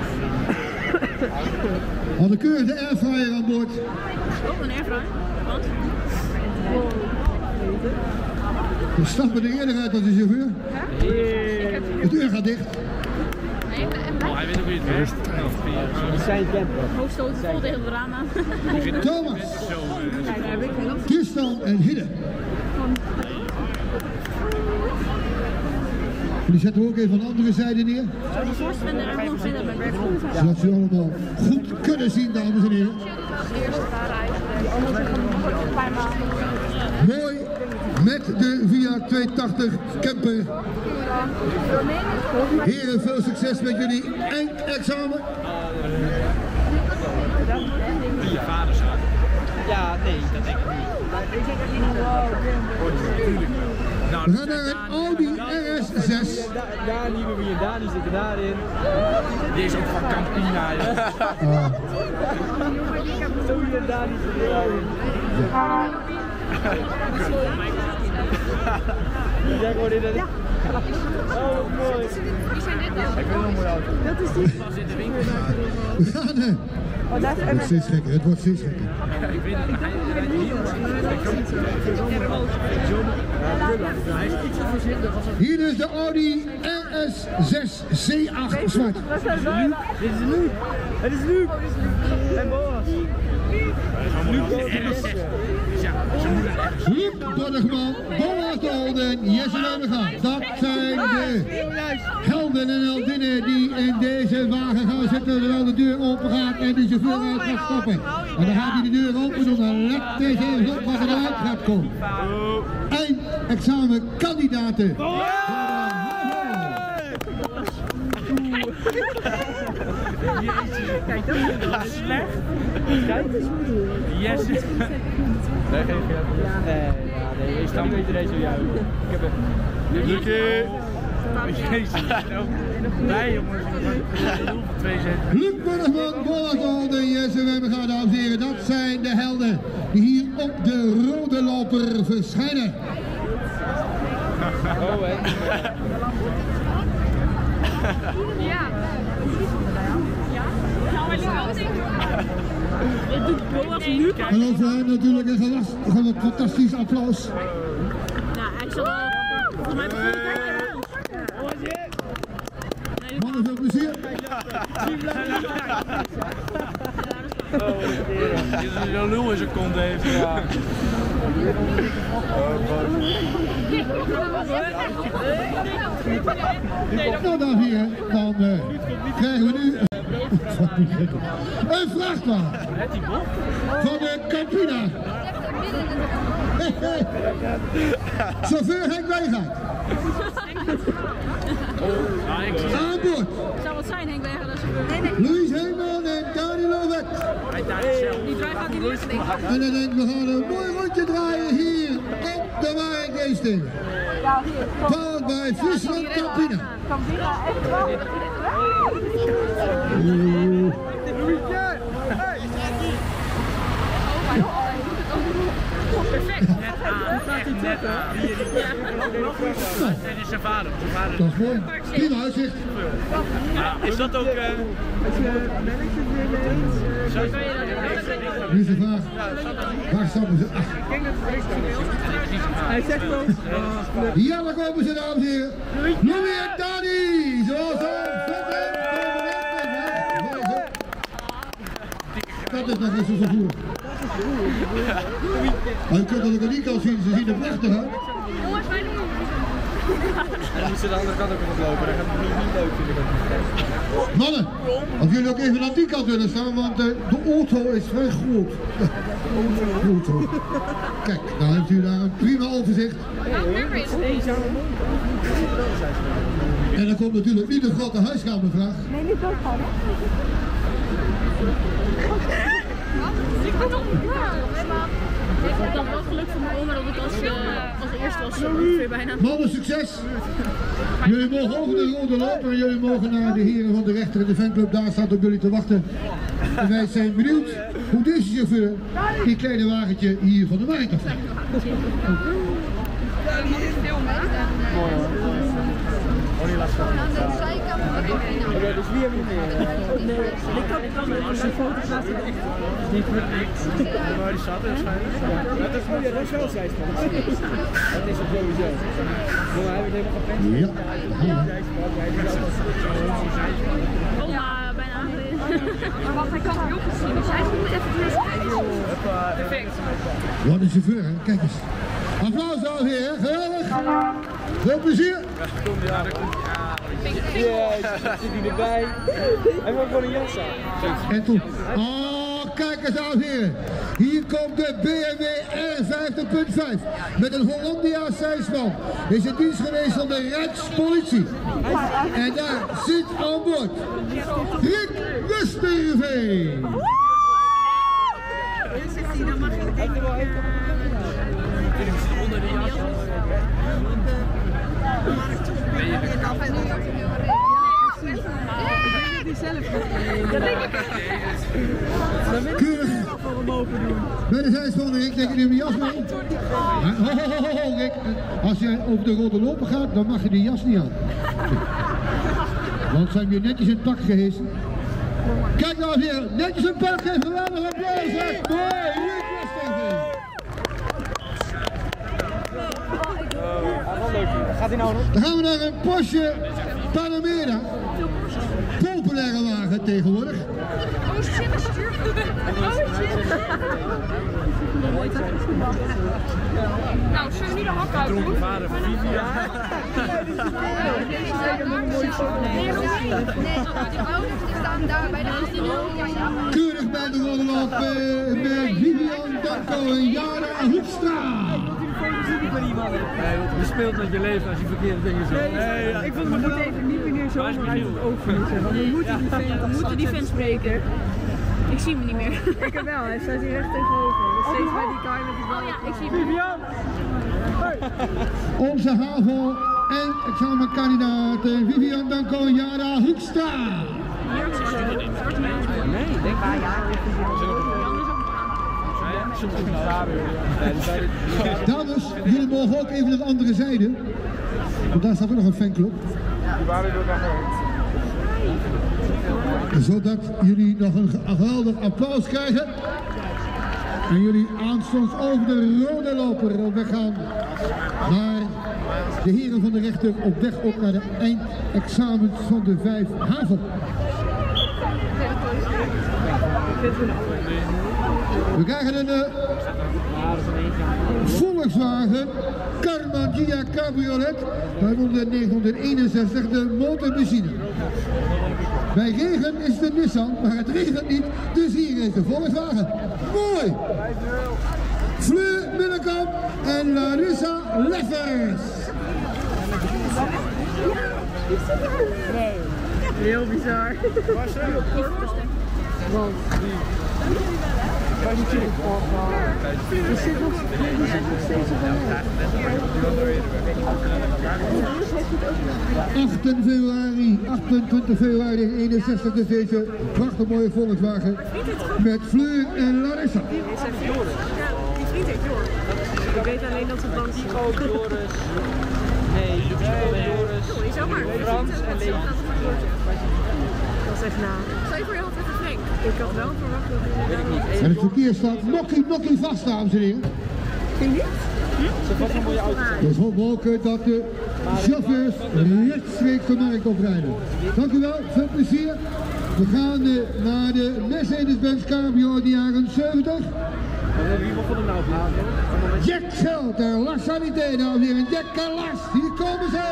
Hadden keurig de airfryer aan boord. Oh, een airfryer. Wat? We stappen er eerder uit als de chauffeur. De deur gaat dicht. Nee, en Hij weet ook wie het werkt. Die zijn camper. hoofdstoot vol tegen het raam aan. Thomas, Tristan en Hidde. Die zetten we ook even aan de andere zijde neer. Zou die voorstellen er gewoon zitten met werk? Zodat ze allemaal goed kunnen zien, dames en heren. Mooi met de Fiat 280 camper. Heren, veel succes met jullie eindexamen. Je vader zou. Ja, nee, dat denk ik niet. We gaan naar een Audi RS6. Dani, Louis en Dani zitten daarin. Die is ook van Campina. Louis en Dani zitten daarin. Die zijn gewoon in de... Oh, mooi. Wie zijn dit dan? Ik vind het een mooie auto. Dat is die. We gaan het wordt steeds gekker, het wordt steeds gekker. Ik vind het hij is iets te voorzichtig als het... Hier is de Audi RS6 C8 zwart. Dit is Luc. Het is Luc. En Boas. Luc Borgman, Boas de Olden, Jesse Lemmerga. Dat zijn de helden en heldinnen die in deze wagen gaan zitten terwijl de deur open gaat en de chauffeur uit gaat stappen. En dan gaat hij de deur open doen en let deze even op wat eruit gaat komen. Eindexamen kandidaten. Kijk, dat is Slecht. Kijk. Yes. Nee, ik snap niet iedereen zo juist. Ik heb het. Lucie. Jezus. Nee jongens. 2 cent. Luc Borgman, Boas de Olden, Jesse Lemmerga, dames en heren. Dat zijn de helden die hier op de rode loper verschijnen. Oh, hè. Ja. Nou, maar dit doet Boas nu. En ook voor hem natuurlijk een fantastisch applaus. Nou, hij zal wel. Volgens mij begon het Mannen, veel plezier. Dit is een lul in zijn kont heeft. Ja. Nou, dames en heren, dan krijgen we nu een vrachtwagen van de Campina. Chauffeur Henk Wijngaard. Aan boord. Zou wat zijn, Henk Weger, als chauffeur? Louis Heeman en Dani Lovek. Die draai gaat niet lukken, denk ik. En dan denk ik, we gaan een mooi rondje draaien hier op de Warengeesting. Powered bij Friesland Campina. Perfect. Net aan. Dit is zijn vader. Dat is mooi. Prima uitzicht. Is dat ook... Nu is de vraag, waar stappen ze? Hij zegt ook. Ja, daar komen ze, dames en heren. Louis en Dani, zoals dat is nog eens zo vervoer. Maar je kunt het ook aan die kant zien, ze zien er prachtig uit. Jongens, wij doen En dan moet ze de andere kant ook nog lopen, dat gaat het niet leuk vinden. Mannen, of jullie ook even aan die kant willen staan, want de auto is vrij groot. Auto. Kijk, dan heeft u daar een prima overzicht. En dan komt natuurlijk niet de grote huiskamervraag. Nee, niet doodgaan, hè? Ik ben toch niet klaar. Ik heb dan wel geluk voor mijn oma dat ik als eerste was ongeveer bijna. Mannen, succes! Jullie mogen over de rode lopen en jullie mogen naar de heren van de rechter in de fanclub. Daar staat op jullie te wachten. En wij zijn benieuwd hoe deze chauffeur die kleine wagentje hier van de markt aftrekt. Mag ik filmen? Mooi hoor. Oh, die laat staan. Oké, dus wie hebben we meer? Ik kan de foto's laten. Waar die zat waarschijnlijk. Dat is wel zijspan. Dat is het sowieso. Jongen, hij heeft helemaal geen Ja. Oma, bijna aangereden. Maar wacht, hij kan het ook gezien. Dus hij moet even terug. Perfect. Wat een chauffeur, hè? Kijk eens. Applaus, dames en heren. Geweldig. Veel plezier. Ja, daar komt hij. Ja, zit hij erbij. Hij wordt gewoon een jas aan. En toen. Oh, kijk eens, dames en heren. Hier komt de BMW R50.5 met een Hollandia zijspan. Is in dienst geweest van de Rijkspolitie. En daar zit aan boord Rick Westerveen. Dan mag ik denk ik... Onder de jas. Die zelf Keurig. Bij de zijspan, Rick, denk je die jas mee? Ho, Rick, als je over de rode lopen gaat, dan mag je die jas niet aan. Want ze hebben je netjes in het pak gehesen. Kijk nou weer, netjes een pak geven, geweldig applaus. Mooi, Rick Westerveen. Gaat hij nou nog? Dan gaan we naar een Porsche Panamera. Populaire wagen tegenwoordig. Oh shit, dat stuur. Nou, zullen we niet de hak uit doen? Dronken vader van Vivian. Die ouders die staan daar bij de Keurig bij de rollenloop met Vivian, Danko en Jara Hoekstra. Nee, je speelt met je leven als je verkeerde dingen zegt. Nee, ik vond we moeten even niet meer zo uit het oog verliezen. Want we moeten die fans spreken. Ik zie hem niet meer. Ik heb wel, hij staat hier recht tegenover. Dus steeds bij die kaart met die bal. Oh ja, ik zie hem. Vivian! Onze HAVO en examenkandidaten Vivian, Danko en Jara Hoekstra. Nee, denk maar ja. Dames, jullie mogen ook even naar de andere zijde. Want daar staat ook nog een fanclub. Die waren er nog wel. Zodat jullie nog een geweldig applaus krijgen. En jullie aanstonds over de rode loper op weg gaan naar de heren van de rechter op weg ook naar de eindexamens van de 5 haven. We krijgen een Volkswagen Karmann Ghia Cabriolet uit 1961, de motorbenzine. Bij regen is de Nissan, maar het regent niet, dus hier is de Volkswagen. Mooi! Fleur Middelkamp en Larissa Leffers. Nee. Heel bizar. Waar zijn we? Want. Je zit nog steeds op een 28 februari 1961 dus deze prachtige mooie Volkswagen met Fleur en Larissa. Die vriend heet Joris. Ik weet alleen dat ze dan Joris. Nee, Joris. Die is ook maar. Frans en Levi. Dat is echt na. Stel je voor je had even Frank. Ik had wel verwacht dat hij... Weet ik niet. En het verkeer staat nokkie vast, dames en heren. Vind je niet? Ze was een mooie auto. Dus hopen we ook dat de chauffeurs rechtstreeks de markt oprijden. Dank u wel, veel plezier. We gaan naar de Mercedes-Benz Cabrio uit de jaren 70. Wie mocht er nou op? Jack Shelter, La Charité, dames en heren. Jack en Lars, hier komen ze!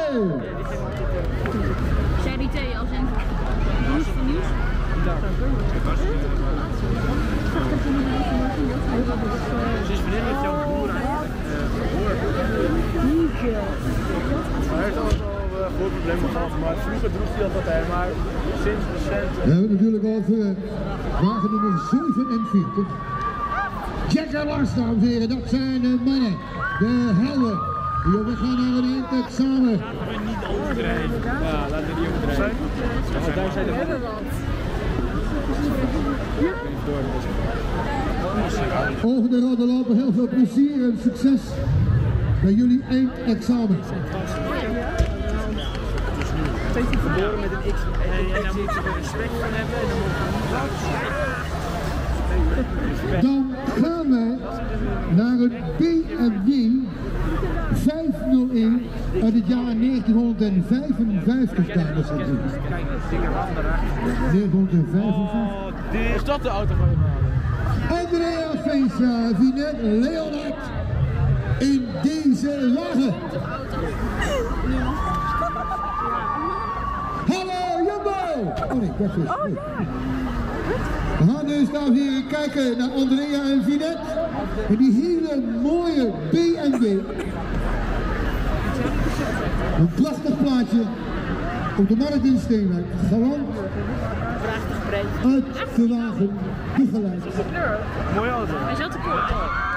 Charité als in nieuws voor nieuws. Ze is vriendin met jouw broer eigenlijk. Hij heeft altijd al grote problemen gehad, maar vroeger droeg hij dat altijd, maar sinds recent... We hebben het natuurlijk over wagen nummer 47. Jack en Lars, dames en heren, dat zijn de mannen, de helden, die op weg gaan naar een eindexamen. Laten we niet overdrijven. Ja, laten we niet overdrijven. Ja, daar zijn de mannen. Over de rode lopen, heel veel plezier en succes bij jullie eindexamen. Geboren met een X en daar moeten we respect voor hebben en dan mogen we niet Dan gaan wij naar een BMW 501 uit het jaar 1955, dames en heren. 1955. Is dat de auto van je vader? Andrea Veenstra, Vinet Leonard in deze wagen. Hallo Jumbo! Oh nee, dat is goed. We gaan dus, dames en heren, kijken naar Andrea en Vinet. En die hele mooie BMW. Een prachtig plaatje op de markt in Steenwijk. Galant uit de wagen begeleid. Mooie auto. Hij is wel te kort.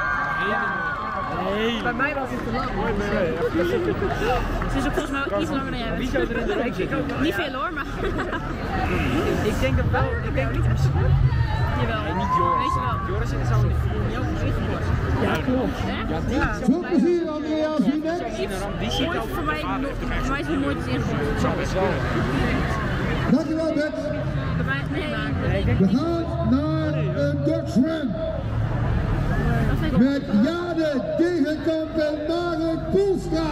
Nee. Bij mij was het te lang. Ze is ook volgens mij ook iets langer dan jij. Wie zou er in de rij zitten? Niet veel hoor, maar Ik denk het wel. Ik denk niet echt. jawel. Nee, niet Joris. Weet je wel. Joris is zo in jouw gezicht. Ja, klopt. Ja, die Veel plezier Andrea, Vinet. die ziet Ooit ook voor mij is het nooit eens ingevoerd. zo best wel. Dankjewel Bert. Bij mij nee. We gaan naar een Dutch Run. Met Jade Degenkamp en Marek Poelstra.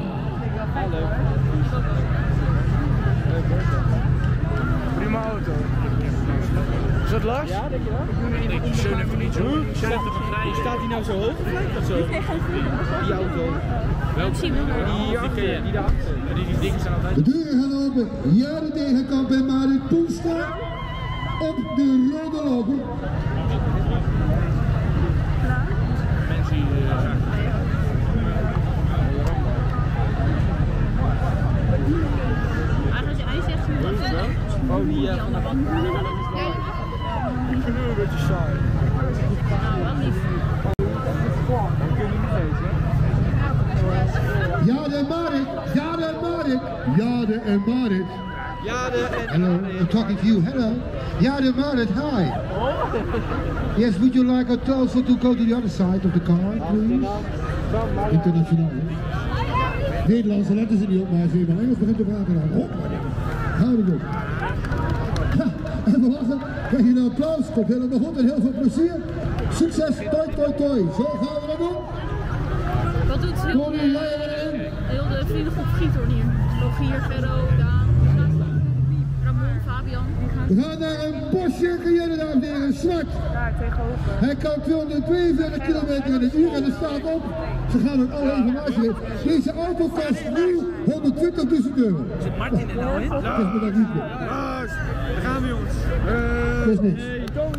Prima auto. Is dat Lars? Ja, denk je wel? Ik steun even niet zo. Staat hij nou zo hoog of zo? Die auto. Ik zie hem wel. Die achter, die daarachter. Die dingen staan altijd. De deuren gaan open. Jade Degenkamp en Marek Poelstra op de rode loper. Mensen die... Als je eindigt, Oh, die... aan de band. Ik vind het een beetje saai. Nou, wel lief. Dan kun je niet eten. Jade en Marek. Jade en Marek. Jade en Marek. Hello, I'm talking to you. Hello. Jade and Marek, hi. Yes, would you like us also to go to the other side of the car, please? Internationaal. Nederlands letten ze niet op, maar als je maar Engels begint te praten, dan hop, hou het op. Ja, en we lachen, krijg je een applaus, komt helemaal goed en heel veel plezier. Succes, toi toi toi. Zo gaan we dat doen. Wat doet heel de vriendengroep Giethoorn hier? Rogier, Ferro, Daan, Ramon, Fabian. We gaan naar een Porsche Cayenne, dames en heren, zwart. Daar tegenover. Hij kan 242 km in het uur en er staat op. Ze gaan ook alle informatie geven. Deze auto kost nu €120.000. Zit Martin er nou in? Dat is me dat niet meer. Daar gaan we jongens. Dat is niks.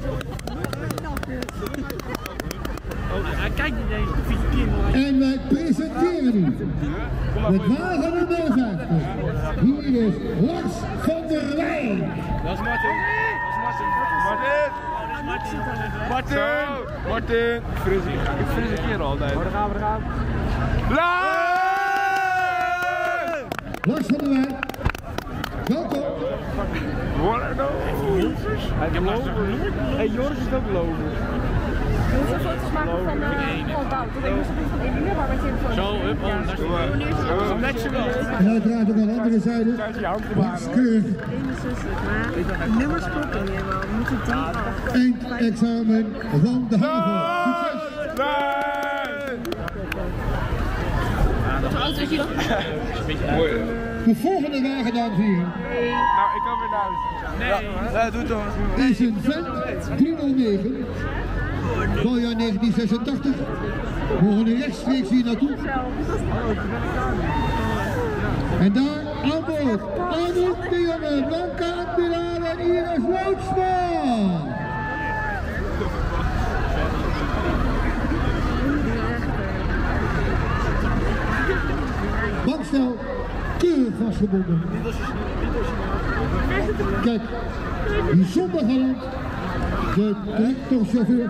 Hij kijkt niet eens, de fiets. En wij presenteren u met wagen nummer 50. Hier is Lars van der Wijn. Dat is Martin. Martin! Ik fris een keer altijd. Daar gaan we, Lars van der Wijn. Welkom. Hey, Joris is ook lopen. We moeten foto's maken van Bout. Dat ik moest doen van Emile, maar met telefoon. Zo, hup, En uiteraard ook aan de andere zijde. Lars Keur. Nummers kloppen niet helemaal. We moeten die af. Eindexamen van de HAVO. Succes. Hoe oud is je dan? De volgende wagen, dames en heren, Nou, ik kan weer naar huis. Nee, doe het toch. is een Vent 309. Bouwjaar 1986. We mogen nu rechtstreeks hier naartoe. En daar aan boord, Anouk de Jonge, Blanca Admiraal en Iris Loodsma. Bankstel keurig vastgebonden. Kijk, bijzonder galant, de tractorchauffeur.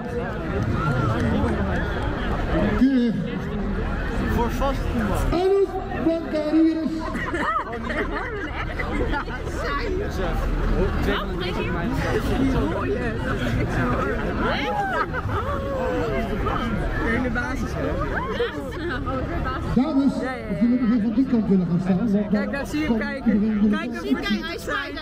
Keurig. Voor vast. Anouk, Blanca en Iris. In de basisschool. Dames, of jullie nog even van die kant willen gaan staan. Want Kijk, daar zie je hem kijken. Kijk hem Kijk, hij spijt.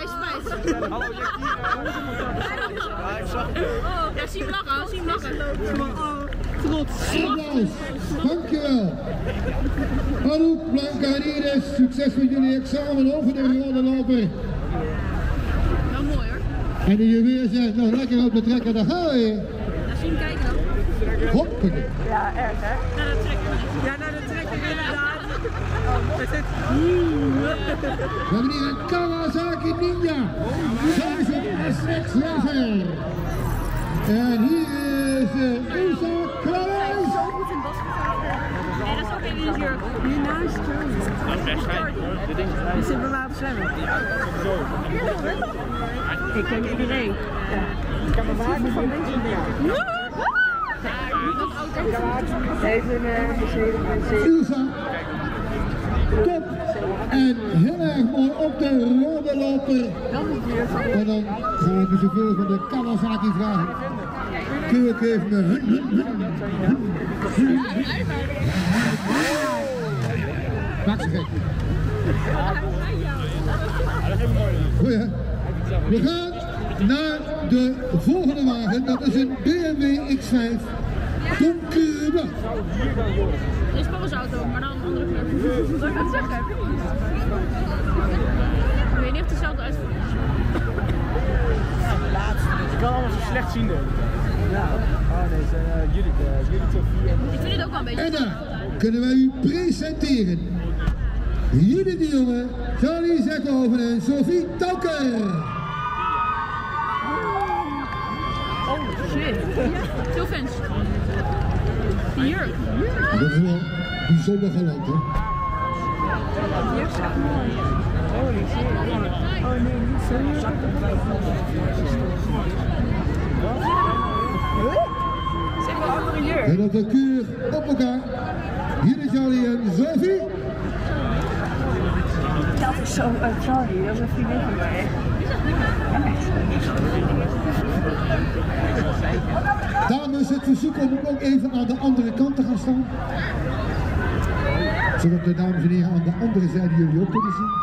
Ja, zie hem lachen, applaus. Dankjewel. Anouk, Blanca en Iris, succes met jullie examen over de rollenloper. Wel mooi hoor. En de juweel zegt nog lekker op de trekker, daar gaan we weer. Ja, zie hem kijken dan. Hoppakee. Ja, erg hè? Naar de trekker. Ja, naar de trekker inderdaad. We hebben hier een Kawasaki Ninja. 1000 SX Racer. En hier is Isa Klaas. Zo goed in basket. Nee, dat is ook even niet hier. Hiernaast. Dat is best fijn. Die zit bij mij op zwemmen. Ik ken iedereen. Ik kan me wagen van deze dingen. Even een Ilsa. Top. En heel erg mooi op de rollenloper. En dan ga ik de chauffeur van de Kawasaki vragen. Keurig even me. Maak ze gek. Goeie hè? We gaan naar de volgende wagen. Dat is een BMW X5. Donkere blauw. Dit is Papa's auto, maar dan een andere kleur. Zal ik dat zeggen? Ik weet niet of het dezelfde uitvoering is. De laatste. Je kan allemaal zo slecht zien. Ja. Oh nee, zijn jullie toch vier. Ik vind het ook wel een beetje. En daar kunnen wij u presenteren. Judith de Jonge, Charlie Zekhoven en Sophie Tauker. Oh shit. Veel fans. Die jurk. Dat is wel bijzonder galant, hè? Oh nee, niet zo. Zeg maar andere jurk. En op de keur op elkaar. Hier is Charlie en Sophie. Dat is zo Charlie, dat is een vriendin van mij. Dames, het verzoek om ook even aan de andere kant te gaan staan. Zodat de dames en heren aan de andere zijde jullie ook kunnen zien.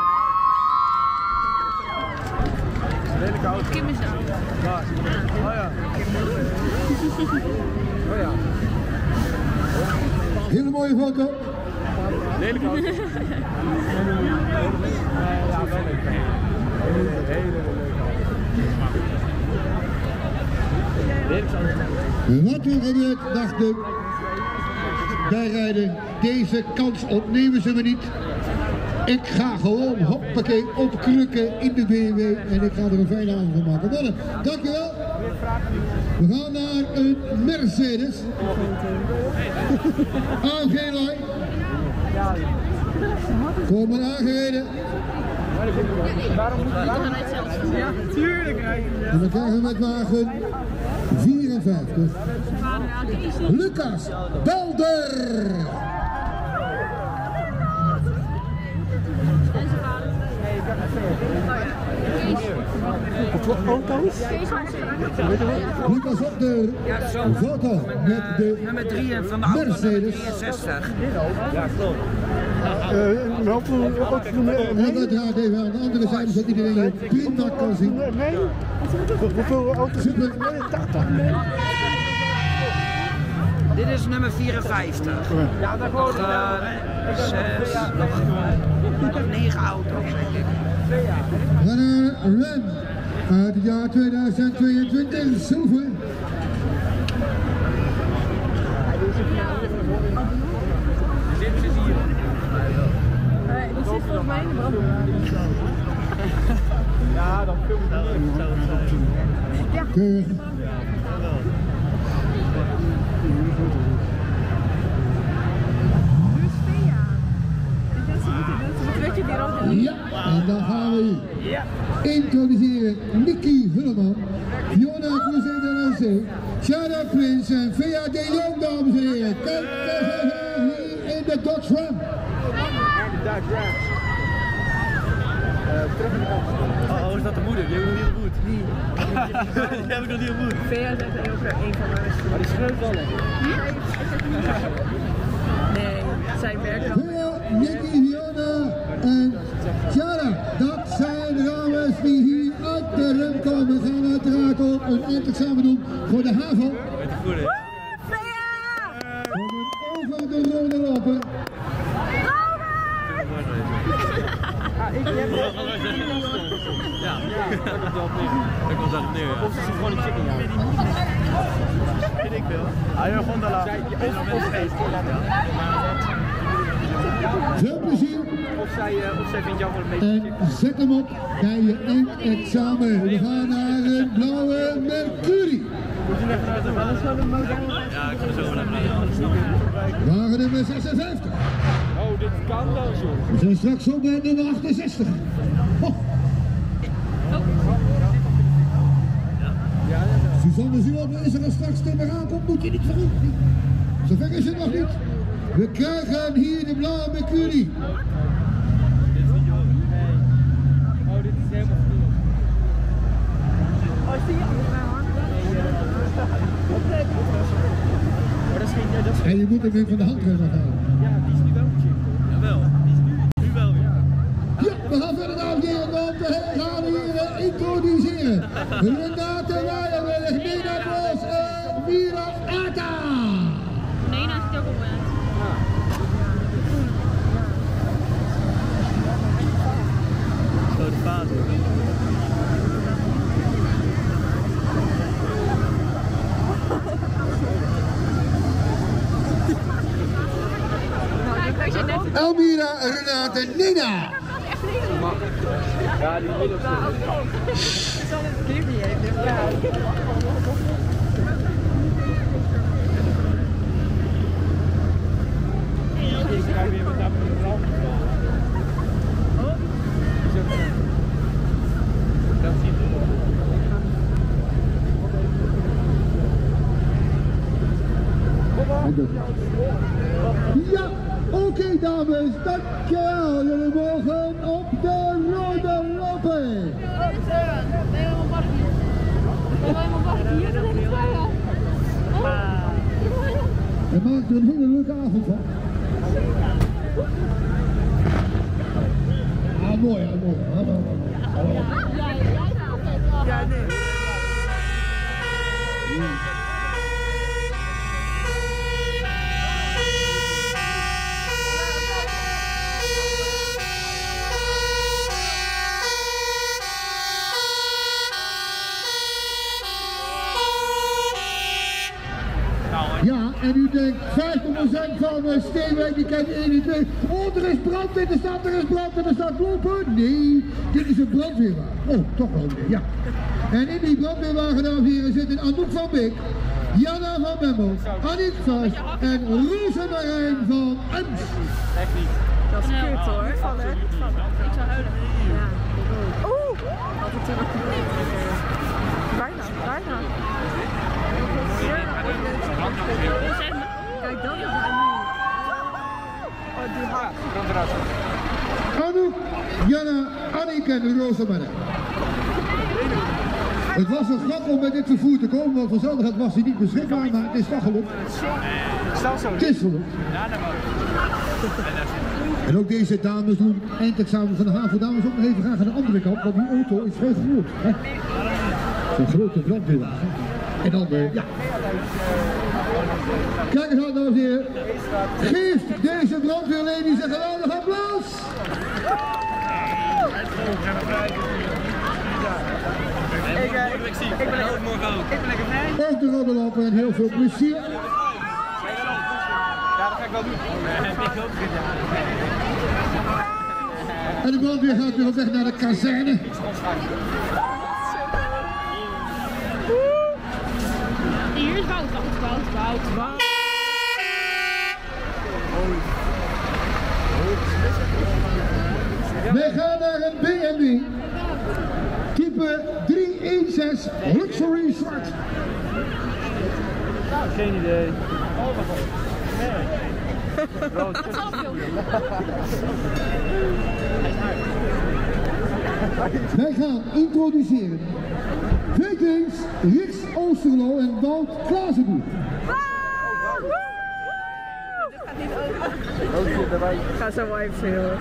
Kim is daar. Oh ja. Oh ja. Hele mooie foto. Lelijk auto. Ja, wel leuk. Hele leuke auto. Wat er gebeurt, dacht ik. Bijrijden, deze kans ontnemen ze me niet. Ik ga gewoon hoppakee opkrukken in de BMW en ik ga er een fijne avond van maken. Mannen, dankjewel. We gaan naar een Mercedes. AMG Line. Kom maar aangereden. Ja, tuurlijk. En dan krijgen we met wagen 54. Lucas Belder. Lucas op de foto met de Nummer 3 van de auto Mercedes. 63. Ja, klopt. En uiteraard even aan de andere zijde, zodat iedereen je prima kan zien. Nee. Hoeveel auto's? Super. Dit is nummer 54. Ja, daar gewoon nog 9 auto's, denk ik. We gaan naar Ren uit het jaar 2022, zilver. Die zit volgens mij in de brandweer. Ja, dan film ik het. Keurig. Ja, en dan gaan we introduceren Nicky Hulleman, Fiona Crusader NC, Shara Prins en Vea de Jong, dames en heren. Kijk, daar zijn we hier in de Dodge Ram. Oh, is dat de moeder? Die heb ik nog niet ontmoet. Die heb ik nog niet ontmoet. Vea is echt een van mijn beste. Maar die schreeuwt wel lekker. Nee, zij werkt wel. Vea, Nicky, Fiona en Shara, dat zijn de dames die hier uit de run komen. We gaan uiteraard ook een eindexamen doen voor de HAVO. Over de rode lopen. Ja, dat komt daarop neer. Of is het gewoon een chicken, ja? Weet ik veel. Ah, je gewoon daar. Veel plezier. Of zij vindt jou wel een beetje En zet hem op bij je eindexamen. We gaan naar een blauwe Mercury. Ja, ik ga er zo wel naar. Wagen nummer 56. Oh, dit kan wel zo. We zijn straks op bij nummer 68. Oh. Suzanne Zuurman is er als straks tegen aankomt, moet je niet vergeten. Zover is het nog niet. We krijgen hier de blauwe Mercury. Oh, dit is helemaal genoeg. En je moet hem weer van de handrem afhalen. Ja, die is nu wel een chick. Jawel, die is nu wel weer. Ja, we gaan verder dames en heren, want we gaan hier introduceren. Renate Weijenberg, Nina Bos en Mira Ata. Nee, nou zit ook op me. Grote fase. Elmira, Renate, Nina. Ja, die middel. Ik ga weer met dat brand. Dat ziet er wel. Ja, oké dames, dankjewel. Jullie mogen op de rode lopen. En maak er een hele leuke avond van. mooi, ja, mooi. Ja, nee. Ja, en u denkt 50% van Steenwijk, die kent 1 en 2. Oh, er is brand in de stad, er is brand in de stad. Lopen? Nee, dit is een brandweerwagen. Oh, toch wel weer, ja. En in die brandweerwagen, dames en heren, zitten Anouk van Beek, Jana van Bemmel, Annick Vast en Rosemarijn van Ems. Echt niet. Dat is kut hoor. Vallen. Ik zou huilen. Ja. Oeh! Had het toen nog niet. Bijna. Kijk, dat is hij nu. Oh, die hak. Komt eruit. Anouk, Jana, Annick en Rosemarijn. Het was een grap om met dit vervoer te komen, want vanzelf was hij niet beschikbaar, maar het is toch gelukt. Het is gelukt. En ook deze dames doen eindexamen van de HAVO. Dames ook nog even graag aan de andere kant, want die auto is vrij groot. Zo'n grote brandweerwagen. En dan, ja. Kijk eens aan, dames en heren. Geeft deze brandweerladies een geweldig applaus. Ik ben ook morgen ook. Ik ben lekker vrij. Ook de roddellopen en heel veel plezier. Ja, dat ga ik wel doen. Dat heb ik ook gedaan. En de brandweer gaat weer op weg naar de kazerne. Hier is Wout. Wij gaan naar een BMW. Type 316 Luxury Zwart. Geen idee. Wij gaan introduceren Vikings, Rix Oosterlo en Wout Klaasenboer. Ik ga zo wel even filmen.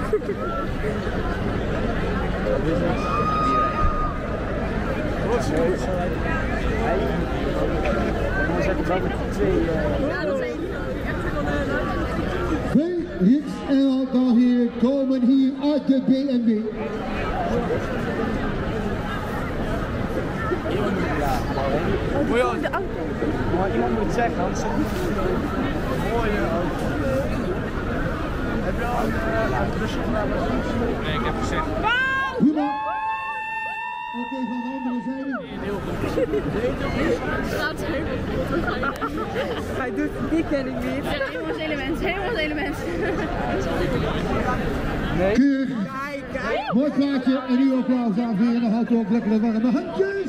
Twee Rix en Wout, dames en heren, komen hier uit de BMW. Maar iemand moet het zeggen, anders is het niet een mooie auto. Heb je al een busje gedaan? Nee, ik heb gezegd. Prima. Oké, van de andere zijde. Staat helemaal goed. Hij doet, die ken ik niet. Helemaal element. Keurig. Kijk. Mooi plaatje en nu applaus, dames en heren. Dan houdt u ook lekkere warme handjes.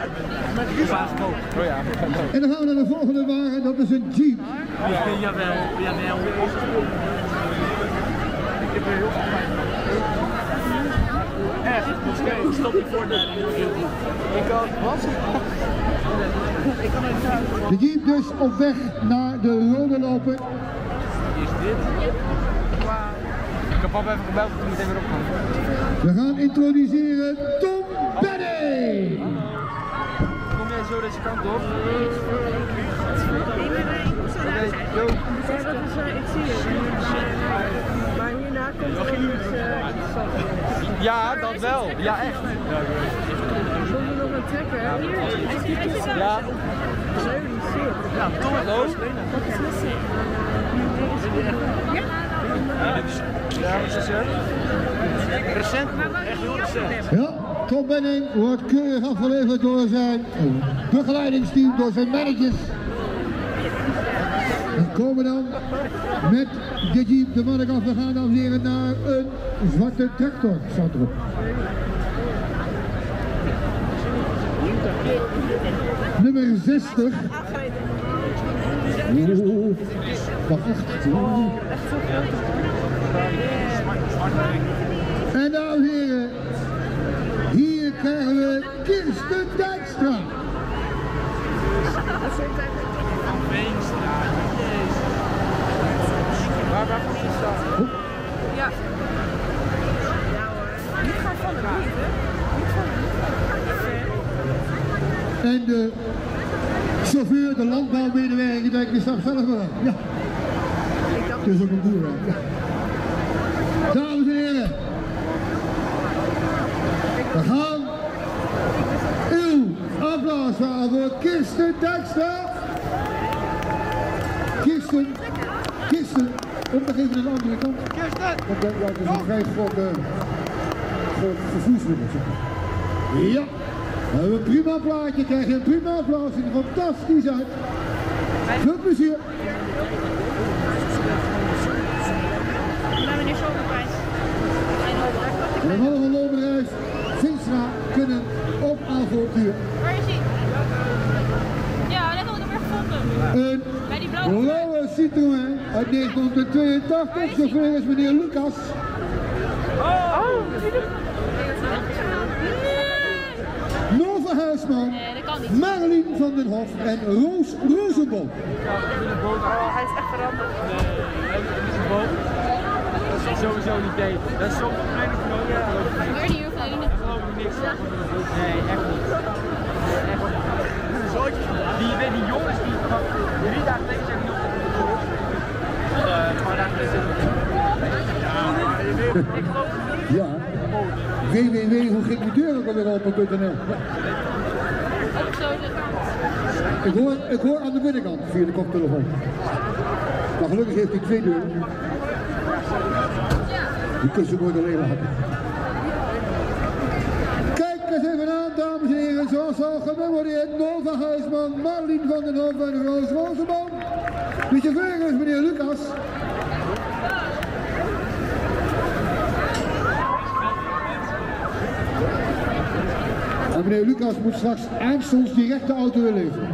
Oh ja. En dan gaan we naar de volgende wagen, dat is een Jeep. Jawel. Ik heb er heel veel echt, ik stop niet voor de ik ook, wat? Ik kan het niet. De Jeep dus op weg naar de rode lopen. Is dit? Ik heb papa even gebeld, toen meteen weer opkomen. We gaan introduceren Tom Benny. Kom jij zo deze kant op? Ja, dat is ik zie het. Maar hierna komt er iets interessants. Ja, dat wel. Ja, echt. Zonder nog een trekker. Ja. Holy shit. Ja, Tom en Loos. Wat is dit? Ja, wat is het? Recent, echt heel recent. Ja, Tom Benning wordt keurig afgeleverd door zijn begeleidingsteam, door zijn managers. We komen dan met de Jeep de Mark af. We gaan dames en heren naar een zwarte tractor, staat erop. Nummer 60. Oeh, wacht echt. En dames en heren, hier krijgen we Kirsten Dijkstra. Waar komt ze staan? Ja. Ja hoor. En de chauffeur, de landbouwmedewerker, denkt, die staat zelf wel. Ja. Het is ook een boer. Ja. Dames en heren. We gaan uw applaus vragen voor Kirsten Dijkstra. Kirsten, kom nog even aan de andere kant. Kirsten! Dat is een vrij groot vervoersmiddel. Ja, we hebben een prima plaatje, krijg je een prima applaus, ziet er fantastisch uit. Veel plezier! Bij meneer Zomerprijs. De mannen van loonbedrijf Vinstra kunnen op avontuur. Waar is hij? Ja, net had ik hem weer gevonden. Bij die Een blauwe Citroën uit 1982, chauffeur is meneer Lucas. Nova Huisman, Nee, dat kan niet. Marlien van den Hof en Roos Rozenboom. Hij is echt veranderd. Dat is sowieso niet deed. Dat is soms een kleine knoop. Ik weet niet hoeveel jullie Ik geloof er niks van. Nee, echt niet. Echt niet. Die jongens die 3 dagen geleden zijn nog een paar dagen geleden. Ik geloof het Ja, www.hoeginkdeurenoplopen.nl. Ik hoor aan de binnenkant via de koptelefoon. Maar gelukkig heeft hij 2 deuren. Die kussen worden alleen laten. Kijk eens even aan, dames en heren, zoals al gememoreerd, Nova Huisman, Marlien van den Hof en Roos Rozenboom. De chauffeur is meneer Lucas. En meneer Lucas moet straks Eemsels direct de auto weer leveren.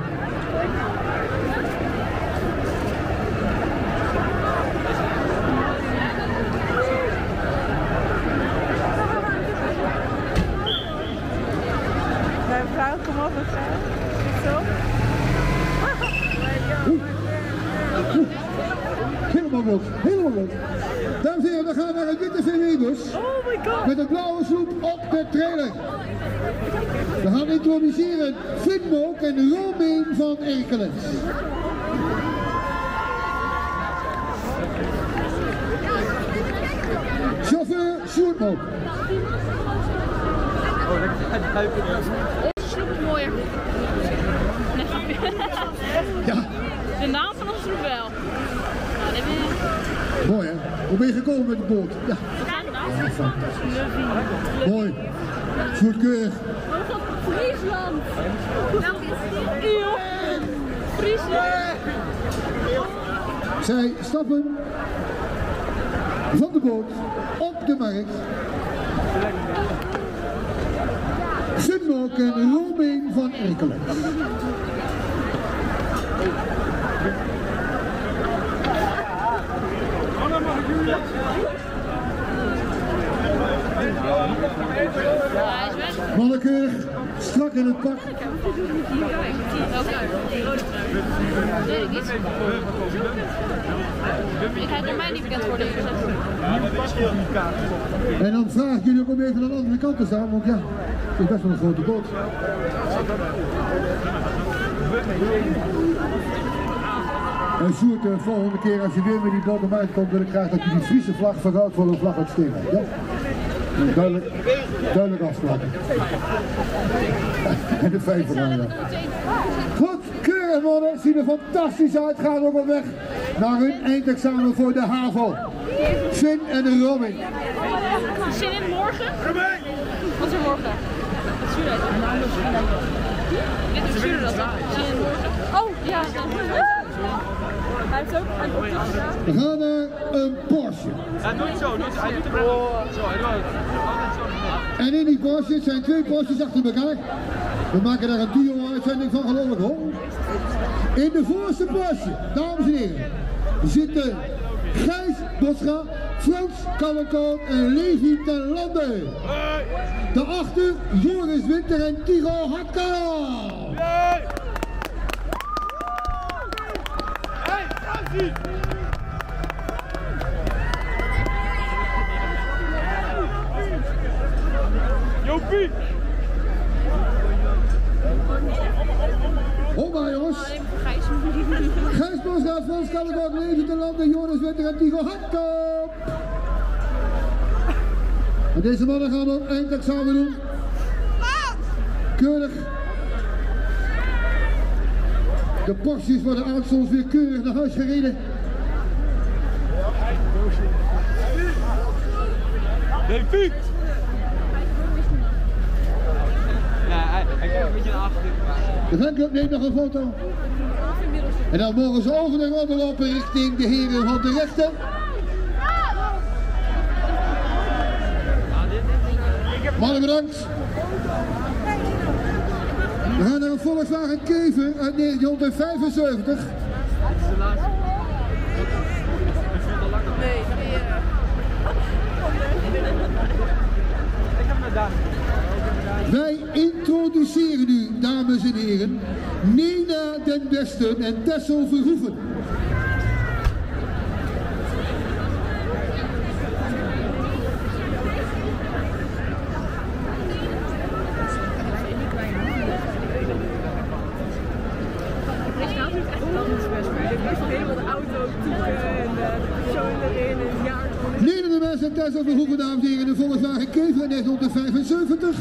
Mijn vrouw, kom op, wat zo. Helemaal los, helemaal los. Dames en heren, we gaan naar een witte VW-bus. Oh my god. Met een blauwe sloep op de trailer. We gaan introduceren Finmok en Romein van Erkelens. Chauffeur Sjoerdmok. Onze sloep is mooier. Nee, grapje. Ja, De naam van onze sloep wel. Nou, dit is... mooi hè. Hoe ben je gekomen met de boot? Ja, mooi. Goedkeurig. Friesland! Eeuw! Friesland! Zij stappen van de boot op de markt. Finmok en Romein van Erkelens. Hij is weg. Mannekeurig, strak in het pak. Weet ik niet. Ik ga door mij niet bekend worden. En dan vraag ik jullie ook om even aan de andere kant te staan, want ja, het is best wel een grote boot. En Sjoerd, de volgende keer als je weer met die boot naar mij komt, wil ik graag dat je die Friese vlag verruilt voor een vlag uit Steenwijk. Ja? Duidelijk afspraken. En de 5 van ja. Goed, keurig mannen, zien er fantastisch uit, gaan ook op weg naar hun eindexamen voor de HAVO. Finn en Robin. Zin in morgen? Wat is er morgen? Wat stuur je dat? Dit stuur je dat dan? Zin in morgen? Oh, ja. Hij heeft ook een opdracht gedaan. We gaan naar een Porsche. Hij doet zo, hij doet hem zo, hij doet altijd zo. En in die Porsche, het zijn 2 Porsches achter elkaar. We maken daar een duo-uitzending van, geloof ik hoor. In de voorste Porsche, dames en heren, zitten Gijs Boscha, Frans Kallenkoon en Levi ten Lande. Daarachter Joris Winter en Tigo Hakka. Op maar jongens. Gijs Bosra, Frans Kallegok, Leven te Landen, Joris Winter en Tigo Hartkop. En deze mannen gaan ook eindexamen doen. Keurig. De porties worden aanstonds weer keurig naar huis gereden. Nee, Piet! Ja, hij kijkt een beetje naar achter. De fanclub neemt nog een foto. En dan mogen ze over de rode lopen richting de heren van de rechter. Mannen bedankt. We gaan naar een Volkswagen Kever uit 1975. Wij introduceren nu, dames en heren, Nina den Besten en Tessel Verhoeven. Nina den Besten en Tessel Verhoeven, dames en heren, de Volkswagen Kever in 1975.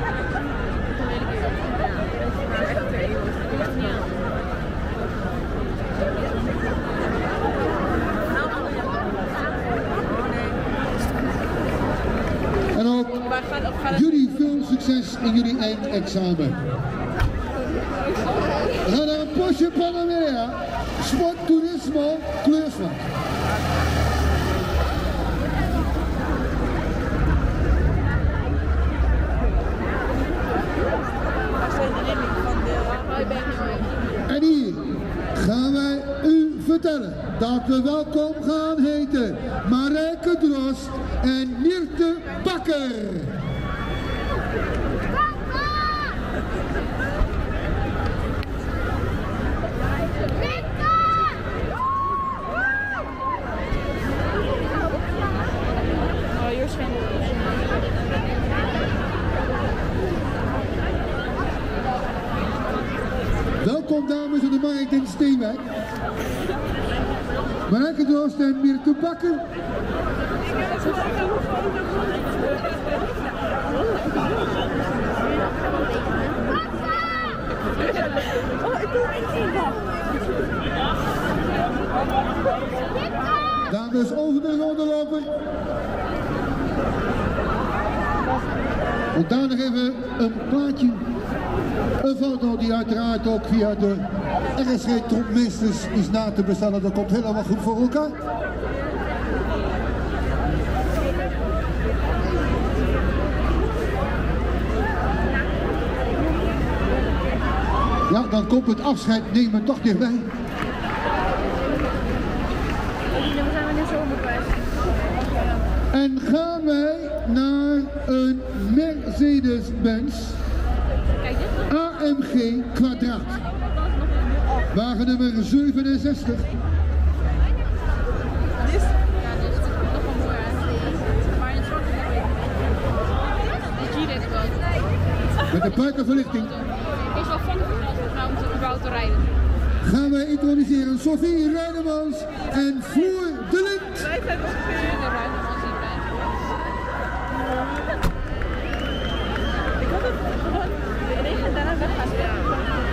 En ook jullie veel succes in jullie eindexamen. We gaan naar een Porsche Panamera, Sport Turismo, kleursvak. En hier gaan wij u vertellen dat we welkom gaan heten Marijke Drost en Nierte Bakker. Welkom dames in de markt in Steenwijk. Marijke Drost en Nierte Bakker. Dames over de ronde lopen. En daar nog even een plaatje. Een foto die uiteraard ook via de RSG Topmeesters is na te bestellen. Dat komt helemaal goed voor elkaar. Ja, dan komt het afscheid nemen toch dichtbij. En gaan wij naar een Mercedes-Benz AMG Kwadraat. Wagen nummer 67. Met de buitenverlichting. Is wel van om te überhaupt te rijden. Gaan wij introduceren Sophie Ruidemans en Floor de Lind. Wij zijn ongeveer de Ruidemans in bent. Ik had het gewoon de regen daarna weg gaan spelen.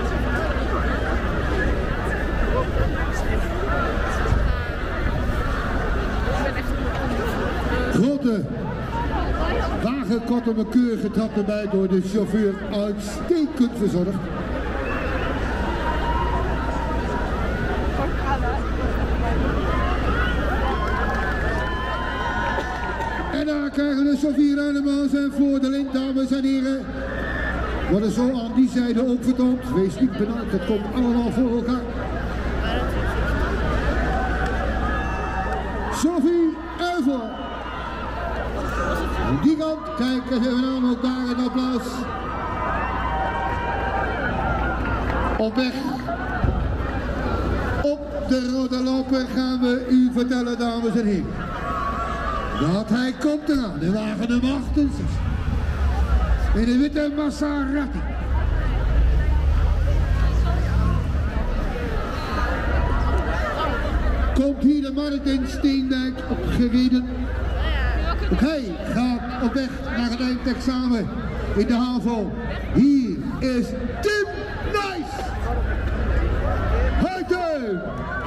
Grote wagen, korte maar keurige trap erbij door de chauffeur uitstekend verzorgd. En daar krijgen we Sophie Ruidemans en Floor de Lind, dames en heren. Worden zo aan die zijde ook vertoond. Wees niet benauwd, dat komt allemaal voor elkaar. Sophie Uiver. Aan die kant, kijk eens even aan, ook daar een applaus. Op weg. Op de rode loper gaan we u vertellen, dames en heren. Dat hij komt eraan, de wagen nummer 68. in de witte Maserati. Komt hier de markt in Steenwijk opgereden. Ook hij gaat op weg naar het eindexamen in de HAVO. Hier is Tim Nijs. Huiten!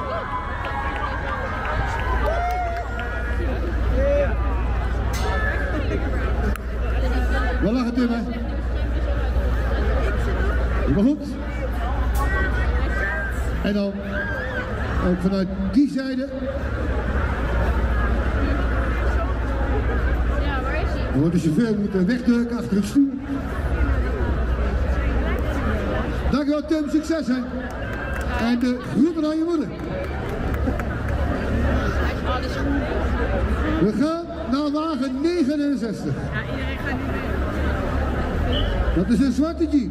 We lachen Tim, hè? Maar goed. En dan ook vanuit die zijde. Ja, waar is hij? Dan wordt de chauffeur moeten wegdrukken achter het stuur. Dankjewel Tim, succes hè. En de groeten aan je moeder. We gaan naar wagen 69. Ja, iedereen gaat niet mee. Dat is een zwarte jeep.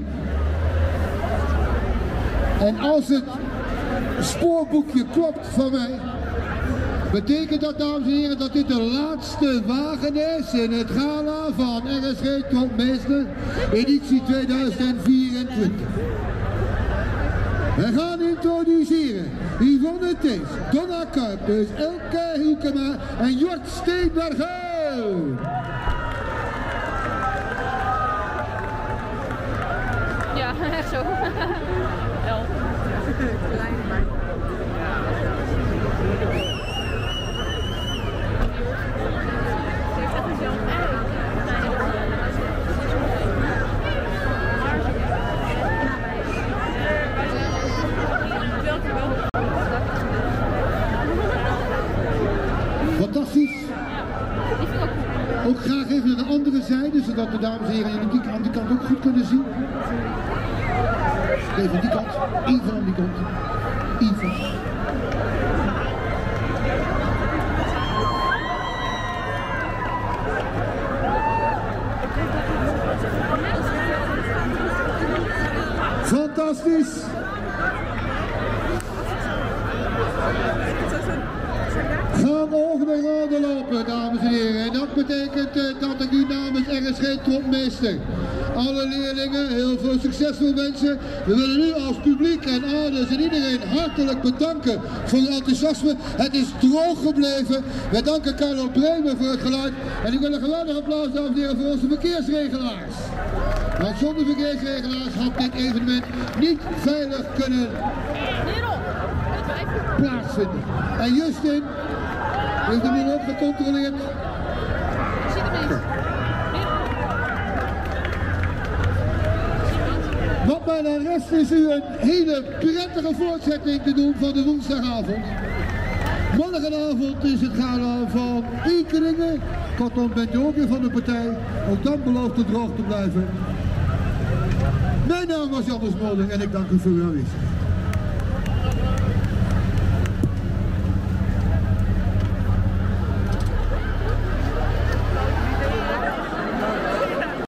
En als het spoorboekje klopt van mij, betekent dat, dames en heren, dat dit de laatste wagen is in het gala van RSG Topmeester editie 2024. We gaan introduceren Yvonne Thees, Donna Kuipers, Elke Hielkema en Jort Steenbergen. Ja, echt zo. Wel. Klein, maar... Fantastisch. Ook graag even naar de andere zijde, zodat de dames en heren aan die kant ook goed kunnen zien. Even aan die kant, even aan die kant, even. Fantastisch! Gaan over de rode lopen, dames en heren. En dat betekent dat ik u namens RSG Topmeester, alle leerlingen, heel veel succesvol mensen. We willen u als publiek en ouders en iedereen hartelijk bedanken voor uw enthousiasme. Het is droog gebleven. We danken Carlo Bremer voor het geluid. En ik wil een geweldig applaus, dames en heren, voor onze verkeersregelaars. Want zonder verkeersregelaars had dit evenement niet veilig kunnen plaatsvinden. En Justin heeft de boel ook gecontroleerd. Wat mij dan rest is u een hele prettige voortzetting te doen van de woensdagavond. Morgenavond is het gala van Ekeringen. Kortom bent u ook weer van de partij. Ook dan belooft het droog te blijven. Mijn naam was Jan Mulder en ik dank u voor uw aanwezigheid.